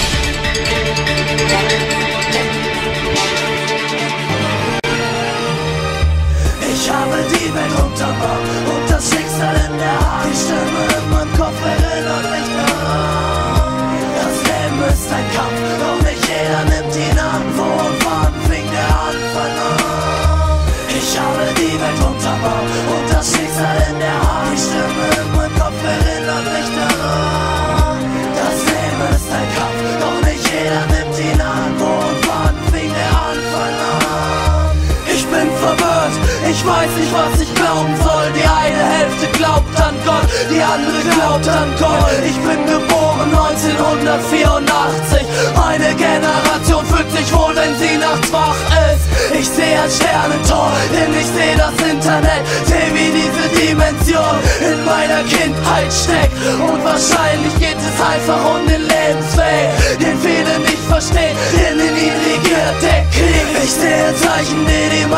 Ich habe die Welt unterm Arm und das Schicksal in der Hand. Die Stimme in meinem Kopf erinnert mich daran. Das Leben ist ein Kampf, doch nicht jeder nimmt ihn an. Wo und wann fing der Anfang an? Ich habe die Welt unterm Arm und das Schicksal in der Hand. Die Stimme in meinem Kopf erinnert mich daran. Das Leben ist ein Kampf, doch nicht jeder nimmt ihn an. Wo und wann fing der Anfang an? Ich bin verwirrt, ich weiß nicht, was ich glauben soll. Die eine Hälfte glaubt an Gott, die andere glaubt an Gott. Ich bin geboren 1984. Meine Generation fühlt sich wohl, wenn sie nachts wach ist. Ich sehe ein Sternentor, denn ich sehe das Internet. Sehe, wie diese Dimension in meiner Kindheit steckt. Und wahrscheinlich geht es einfach um den Lebensweg, den viele nicht verstehen, den in ihnen regiert der Krieg. Ich sehe Zeichen, die die meisten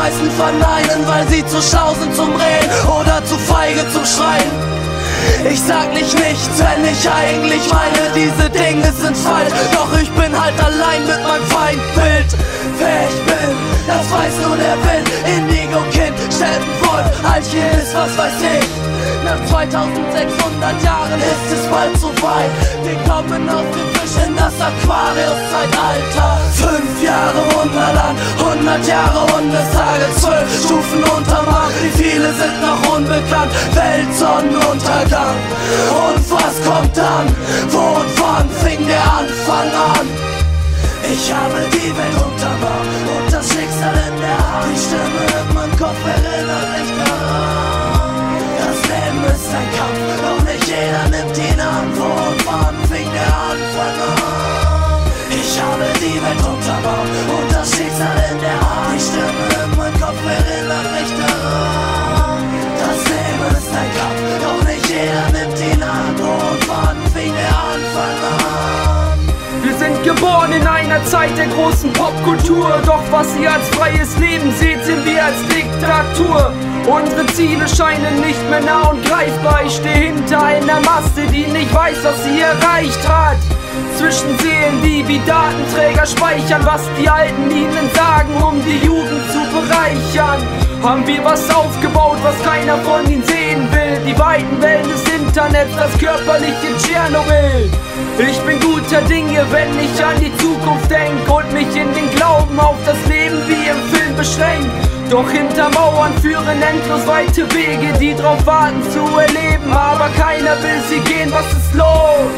meisten verneinen, weil sie zu schlau sind zum Reden oder zu feige zum Schreien. Ich sag nicht nichts, wenn ich eigentlich meine, diese Dinge sind falsch. Doch ich bin halt allein mit meinem Feindbild. Wer ich bin, das weiß nur der Wind. Indigo-Kind, Steppenwolf, Alchemist, was weiß ich. Nach 2600 Jahren ist es bald so weit. Wir kommen aus dem Fisch in das Aquarius-Zeitalter. 5 Jahre Wunderland, 100 Jahre Hundestage, 12 Stufen unterm Arm. Wie viele sind noch unbekannt? Weltsonnenuntergang. Und was kommt dann? Wo und wann fing der Anfang an? Ich habe die Welt unterm Arm und das Schicksal in der Hand. Die Stimme in meinem Kopf erinnert mich daran. Das Leben ist ein Kampf, doch nicht jeder nimmt ihn an. Wo und wann fing der Anfang an? Ich habe die Welt unterm Arm und das Schicksal in der Hand. Die Stimme in meinem Kopf erinnert mich daran. Das Leben ist ein Kampf, doch nicht jeder nimmt ihn an. Wo und wann fing der Anfang an? Wir sind geboren in einer Zeit der großen Popkultur. Doch was ihr als freies Leben seht, sehen wir als Diktatur. Unsere Ziele scheinen nicht mehr nah und greifbar. Ich stehe hinter einer Masse, die nicht weiß, was sie erreicht hat. Zwischen Seelen, die wie Datenträger speichern, was die Alten ihnen sagen, um die Jugend zu bereichern. Haben wir was aufgebaut, was keiner von ihnen sehen will. Die weiten Wellen des Internets, das körperliche Tschernobyl. Ich bin guter Dinge, wenn ich an die Zukunft denk und mich in den Glauben auf das Leben wie im Film beschränkt. Doch hinter Mauern führen endlos weite Wege, die drauf warten zu erleben. Aber keiner will sie gehen, was ist los?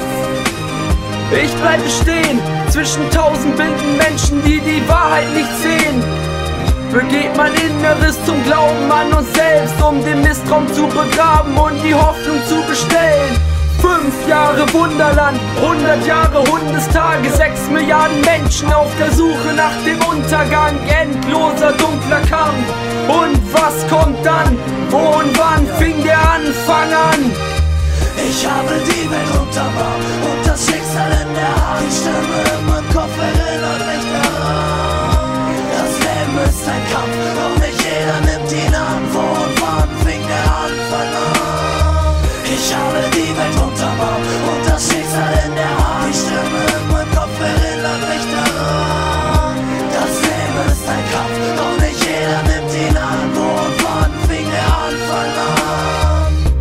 Ich bleibe stehen zwischen 1000 blinden Menschen, die die Wahrheit nicht sehen. Begeht mein Inneres zum Glauben an uns selbst, um den Misstrauen zu begraben und die Hoffnung zu bestellen. 5 Jahre Wunderland, 100 Jahre Hundestage, 6 Milliarden Menschen auf der Suche nach dem Untergang. Endloser dunkler Kampf. Und was kommt dann? Wo und wann fing der Anfang an? Ich habe die Welt unterm Arm und das Schicksal in der Hand. Die Stimme in meinem Kopf erinnert mich daran. Das Leben ist ein Kampf, doch nicht jeder nimmt ihn an. Wo und wann fing der Anfang an? Ich habe die Welt unterm Arm und das Schicksal in der Hand. Die Stimme in meinem Kopf erinnert mich daran. Das Leben ist ein Kampf, doch nicht jeder nimmt ihn an. Wo und wann fing der Anfang an?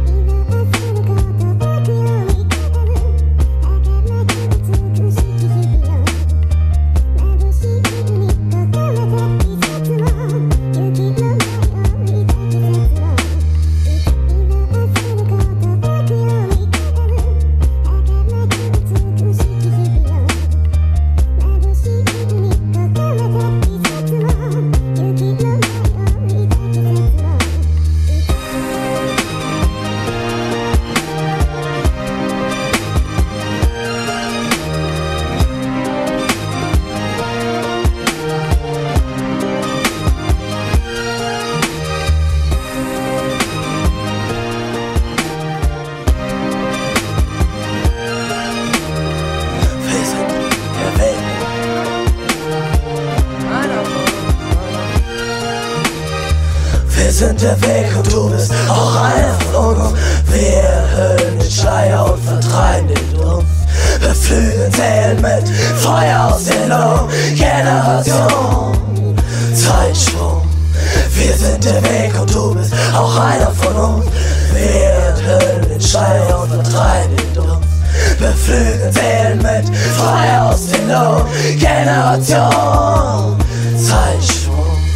Wir sind der Weg und du bist auch einer von uns. Wir hüllen den Schleier und vertreiben den Dumpf. Beflügeln Seelen mit Feuer aus der Luft. Generation, Zeitsprung. Wir sind der Weg und du bist auch einer von uns. Wir hüllen den Schleier und vertreiben den Dumpf. Beflügeln Seelen mit Feuer aus der Luft. Generation, Zeitsprung.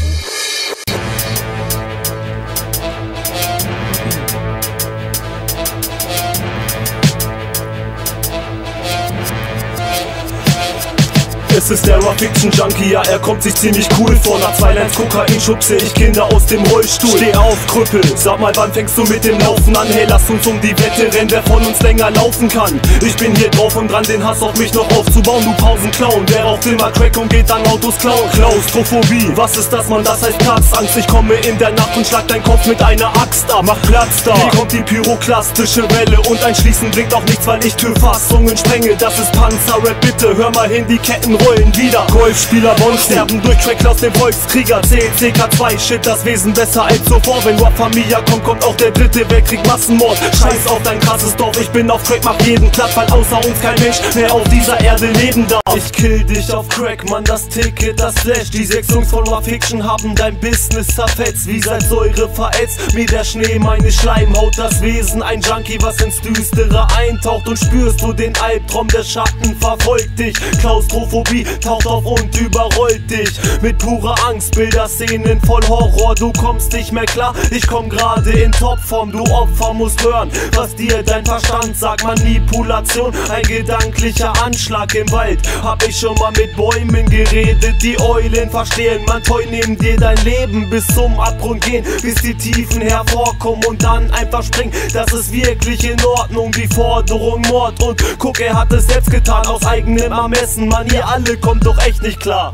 Es ist der Rock-Fiction-Junkie, ja, er kommt sich ziemlich cool vor. Nach 2 Lines Kokain schubse ich Kinder aus dem Rollstuhl. Steh auf, Krüppel, sag mal, wann fängst du mit dem Laufen an? Hey, lass uns um die Wette rennen, wer von uns länger laufen kann. Ich bin hier drauf und dran, den Hass auf mich noch aufzubauen. Du Pausenclown, wer raucht immer Crack und geht dann Autos klauen. Klaustrophobie, was ist das, Mann, das heißt Platzangst. Ich komme in der Nacht und schlag dein Kopf mit einer Axt ab. Mach Platz da, hier kommt die pyroklastische Welle. Und ein Schließen bringt auch nichts, weil ich Türfassungen sprenge. Das ist Panzerrap, bitte hör mal hin, die Ketten rollen wieder. Golfspieler Bonn sterben durch Track aus dem Volkskrieger. CK2, shit, das Wesen besser als zuvor. Wenn Rap Familia kommt auch der dritte Weltkrieg, Massenmord. Scheiß auf dein krasses Dorf, ich bin auf Crack, mach jeden platt, weil außer uns kein Mensch mehr auf dieser Erde leben darf. Ich kill dich auf Crack, Mann, das Ticket, das Flash. Die 6 Jungs von Rap Fiction haben dein Business zerfetzt, wie Salzsäure verätzt. Mir der Schnee, meine Schleimhaut, das Wesen, ein Junkie, was ins Düstere eintaucht. Und spürst du den Albtraum, der Schatten verfolgt dich. Klaustrophobie taucht auf und überrollt dich. Mit purer Angst, Bilder, Szenen voll Horror. Du kommst nicht mehr klar, ich komm gerade in Topform. Du Opfer musst hören, was dir dein Verstand sagt. Manipulation, ein gedanklicher Anschlag im Wald. Hab ich schon mal mit Bäumen geredet, die Eulen verstehen. Man Toy, nehmen dir dein Leben bis zum Abgrund gehen, bis die Tiefen hervorkommen und dann einfach springen. Das ist wirklich in Ordnung, die Forderung Mord. Und guck, er hat es selbst getan, aus eigenem Ermessen. Man, ihr alle kommt doch echt nicht klar.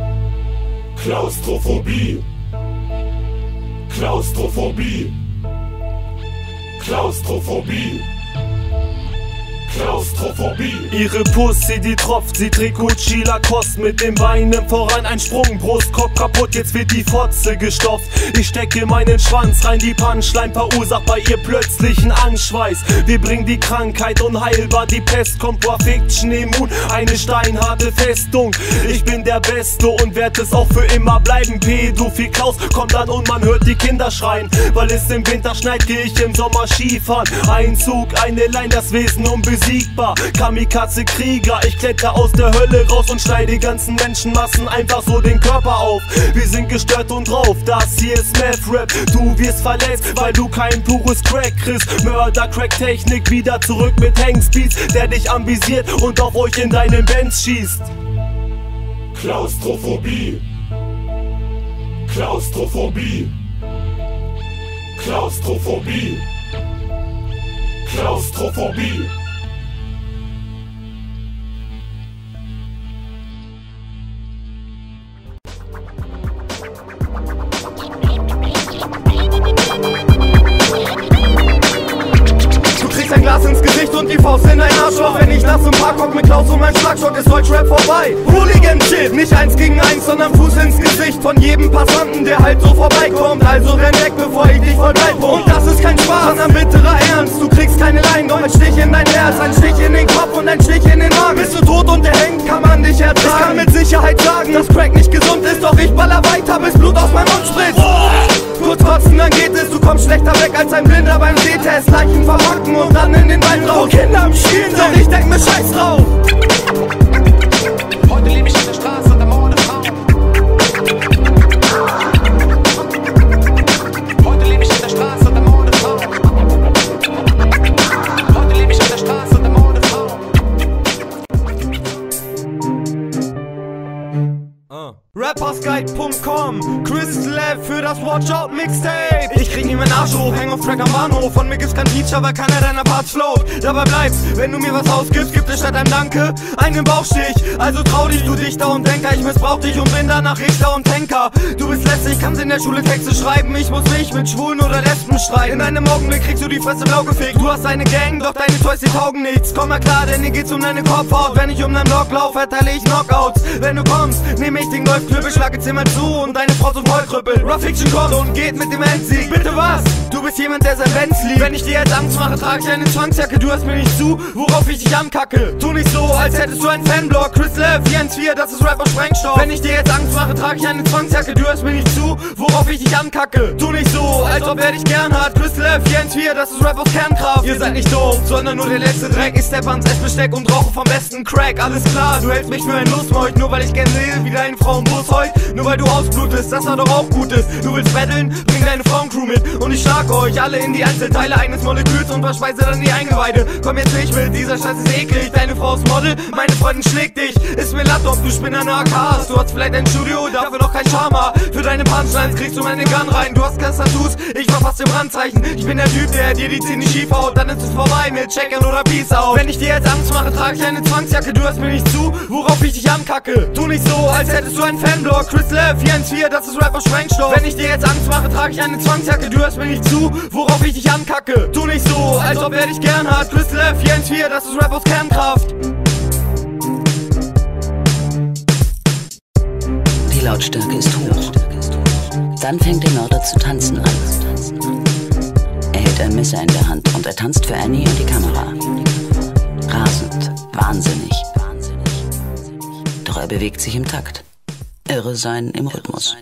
Klaustrophobie. Klaustrophobie. Klaustrophobie. Klaustrophobie. Ihre Pussy, die tropft, sie trägt Gucci Lacoste. Mit den Beinen voran ein Sprung, Brustkorb kaputt, jetzt wird die Fotze gestopft. Ich stecke meinen Schwanz rein, die Punchline verursacht bei ihr plötzlichen Anschweiß. Wir bringen die Krankheit unheilbar, die Pest kommt, Rap Fiction immun, eine steinharte Festung. Ich bin der Beste und werd es auch für immer bleiben. Pädophil Klaus kommt an und man hört die Kinder schreien. Weil es im Winter schneit, geh ich im Sommer Skifahren. Ein Zug, eine Line, das Wesen unbesiegbar. Kamikaze Krieger, ich kletter aus der Hölle raus und schneide ganzen Menschenmassen einfach so den Körper auf. Wir sind gestört und drauf, das hier ist Meth Rap. Du wirst verletzt, weil du kein pures Crack kriegst. Mörder Crack Technik, wieder zurück mit Hangspeeds, der dich anvisiert und auf euch in deinen Benz schießt. Klaustrophobie. Klaustrophobie. Klaustrophobie. Klaustrophobie. Ein Glas ins Gesicht und die Faust in dein Arschloch. Wenn ich nass im Park hock mit Klaus und mein Schlagstock, ist Deutschrap vorbei. Hooligan-Shit, nicht 1 gegen 1, sondern Fuß ins Gesicht von jedem Passanten, der halt so vorbeikommt. Also renn weg, bevor ich dich voll bleib. Und das ist kein Spaß, sondern bitterer Ernst. Du kriegst keine Line, doch ein Stich in dein Herz, ein Stich in den Kopf und ein Stich in den Magen. Bist du tot und der hängt, kann man dich ertragen. Ich kann mit Sicherheit sagen, dass Crack nicht gesund ist, doch ich baller weiter, bis Blut aus meinem Mund spritzt. Kurz kotzen, dann geht es, du kommst schlechter weg als ein Blinder beim Sehtest. Leichen verpacken und dann in den Wald raus. Kinder am Spielen, doch ich denk mir scheiß drauf. Heute lebe ich auf der Straße und ermorde Frauen. Heute lebe ich auf der Straße und ermorde Frauen. Heute lebe ich auf der Straße und ermorde Frauen. Rappersguide.com, Chris Lab für das Watch Out Mixtape. Ich krieg nie meinen Arsch hoch, häng auf Track am Bahnhof. Von mir gibt's kein Feature, weil keiner deiner Parts float. Dabei bleibst, wenn du mir was ausgibst, gibt es statt einem Danke einen Bauchstich. Also trau dich, du Dichter und Denker, ich missbrauch dich und bin danach Richter und Tänker. Du bist lästig, kannst in der Schule Texte schreiben, ich muss nicht mit Schwulen oder Lesben streiten. In einem Augenblick kriegst du die Fresse blau gefegt. Du hast eine Gang, doch deine Toys, die taugen nichts. Komm mal klar, denn hier geht's um deine Kopfhaut. Wenn ich um deinen Block lauf, verteile ich Knockouts. Wenn du kommst, nehme ich den Golfklüppel, schlage Zimmer zu und deine Frau zum Vollkrüppel. Rap Fiction kommt und geht mit dem Endsieg. Bitte was? Du bist jemand, der sein Benz liebt. Wenn ich dir jetzt Angst mache, trage ich eine Zwangsjacke. Du hörst mir nicht zu, worauf ich dich ankacke. Tu nicht so, als hättest du einen Fanblock. Chris Lab 414, das ist Rapper Sprengstoff. Wenn ich dir jetzt Angst mache, trage ich eine Zwangsjacke. Du hörst mir nicht zu, worauf ich dich ankacke. Tu nicht so, als ob wer dich gern hat. Chris Lab 414, das ist Rappers Kernkraft. Ihr seid nicht doof, sondern nur der letzte Dreck. Ich step ans Essbesteck und rauche vom besten Crack. Alles klar, du hältst mich für ein Lustmolch. Nur weil ich gern sehe, wie deine Frau im Bus heult. Nur weil du ausblutest, das war doch auch Gutes. Du willst battlen, bring deine Frauencrew mit. Und ich schlage euch alle in die Einzelteile eines Moleküls und verspeise dann die Eingeweide. Komm jetzt nicht mit, dieser Scheiß ist eklig. Deine Frau ist Model, meine Freundin schlägt dich. Ist mir latt, ob du Spinner eine AK hast. Du hast vielleicht ein Studio, dafür noch kein Charma. Für deine Punchlines kriegst du meine Gun rein. Du hast keine Tattoos, ich war fast im Randzeichen. Ich bin der Typ, der dir die Zähne schief haut. Dann ist es vorbei mit Checkern oder Peace out. Wenn ich dir jetzt Angst mache, trage ich eine Zwangsjacke. Du hörst mir nicht zu, worauf ich dich ankacke. Tu nicht so, als hättest du einen Fanblock. Chris Lab 414, das ist Rapper Sprengstoff. Wenn ich dir jetzt Angst mache, trage ich eine Zwangsjacke. Du hörst mir nicht zu, worauf ich dich ankacke. Tu nicht so, als ob wer dich gern hat. Chris Lab 414, das ist Rappers Kernkraft. Lautstärke ist hoch. Dann fängt der Mörder zu tanzen an. Er hält ein Messer in der Hand und er tanzt für Annie und die Kamera. Rasend, wahnsinnig. Doch er bewegt sich im Takt. Irre sein im Rhythmus.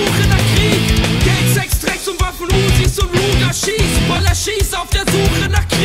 Schieß auf der Suche nach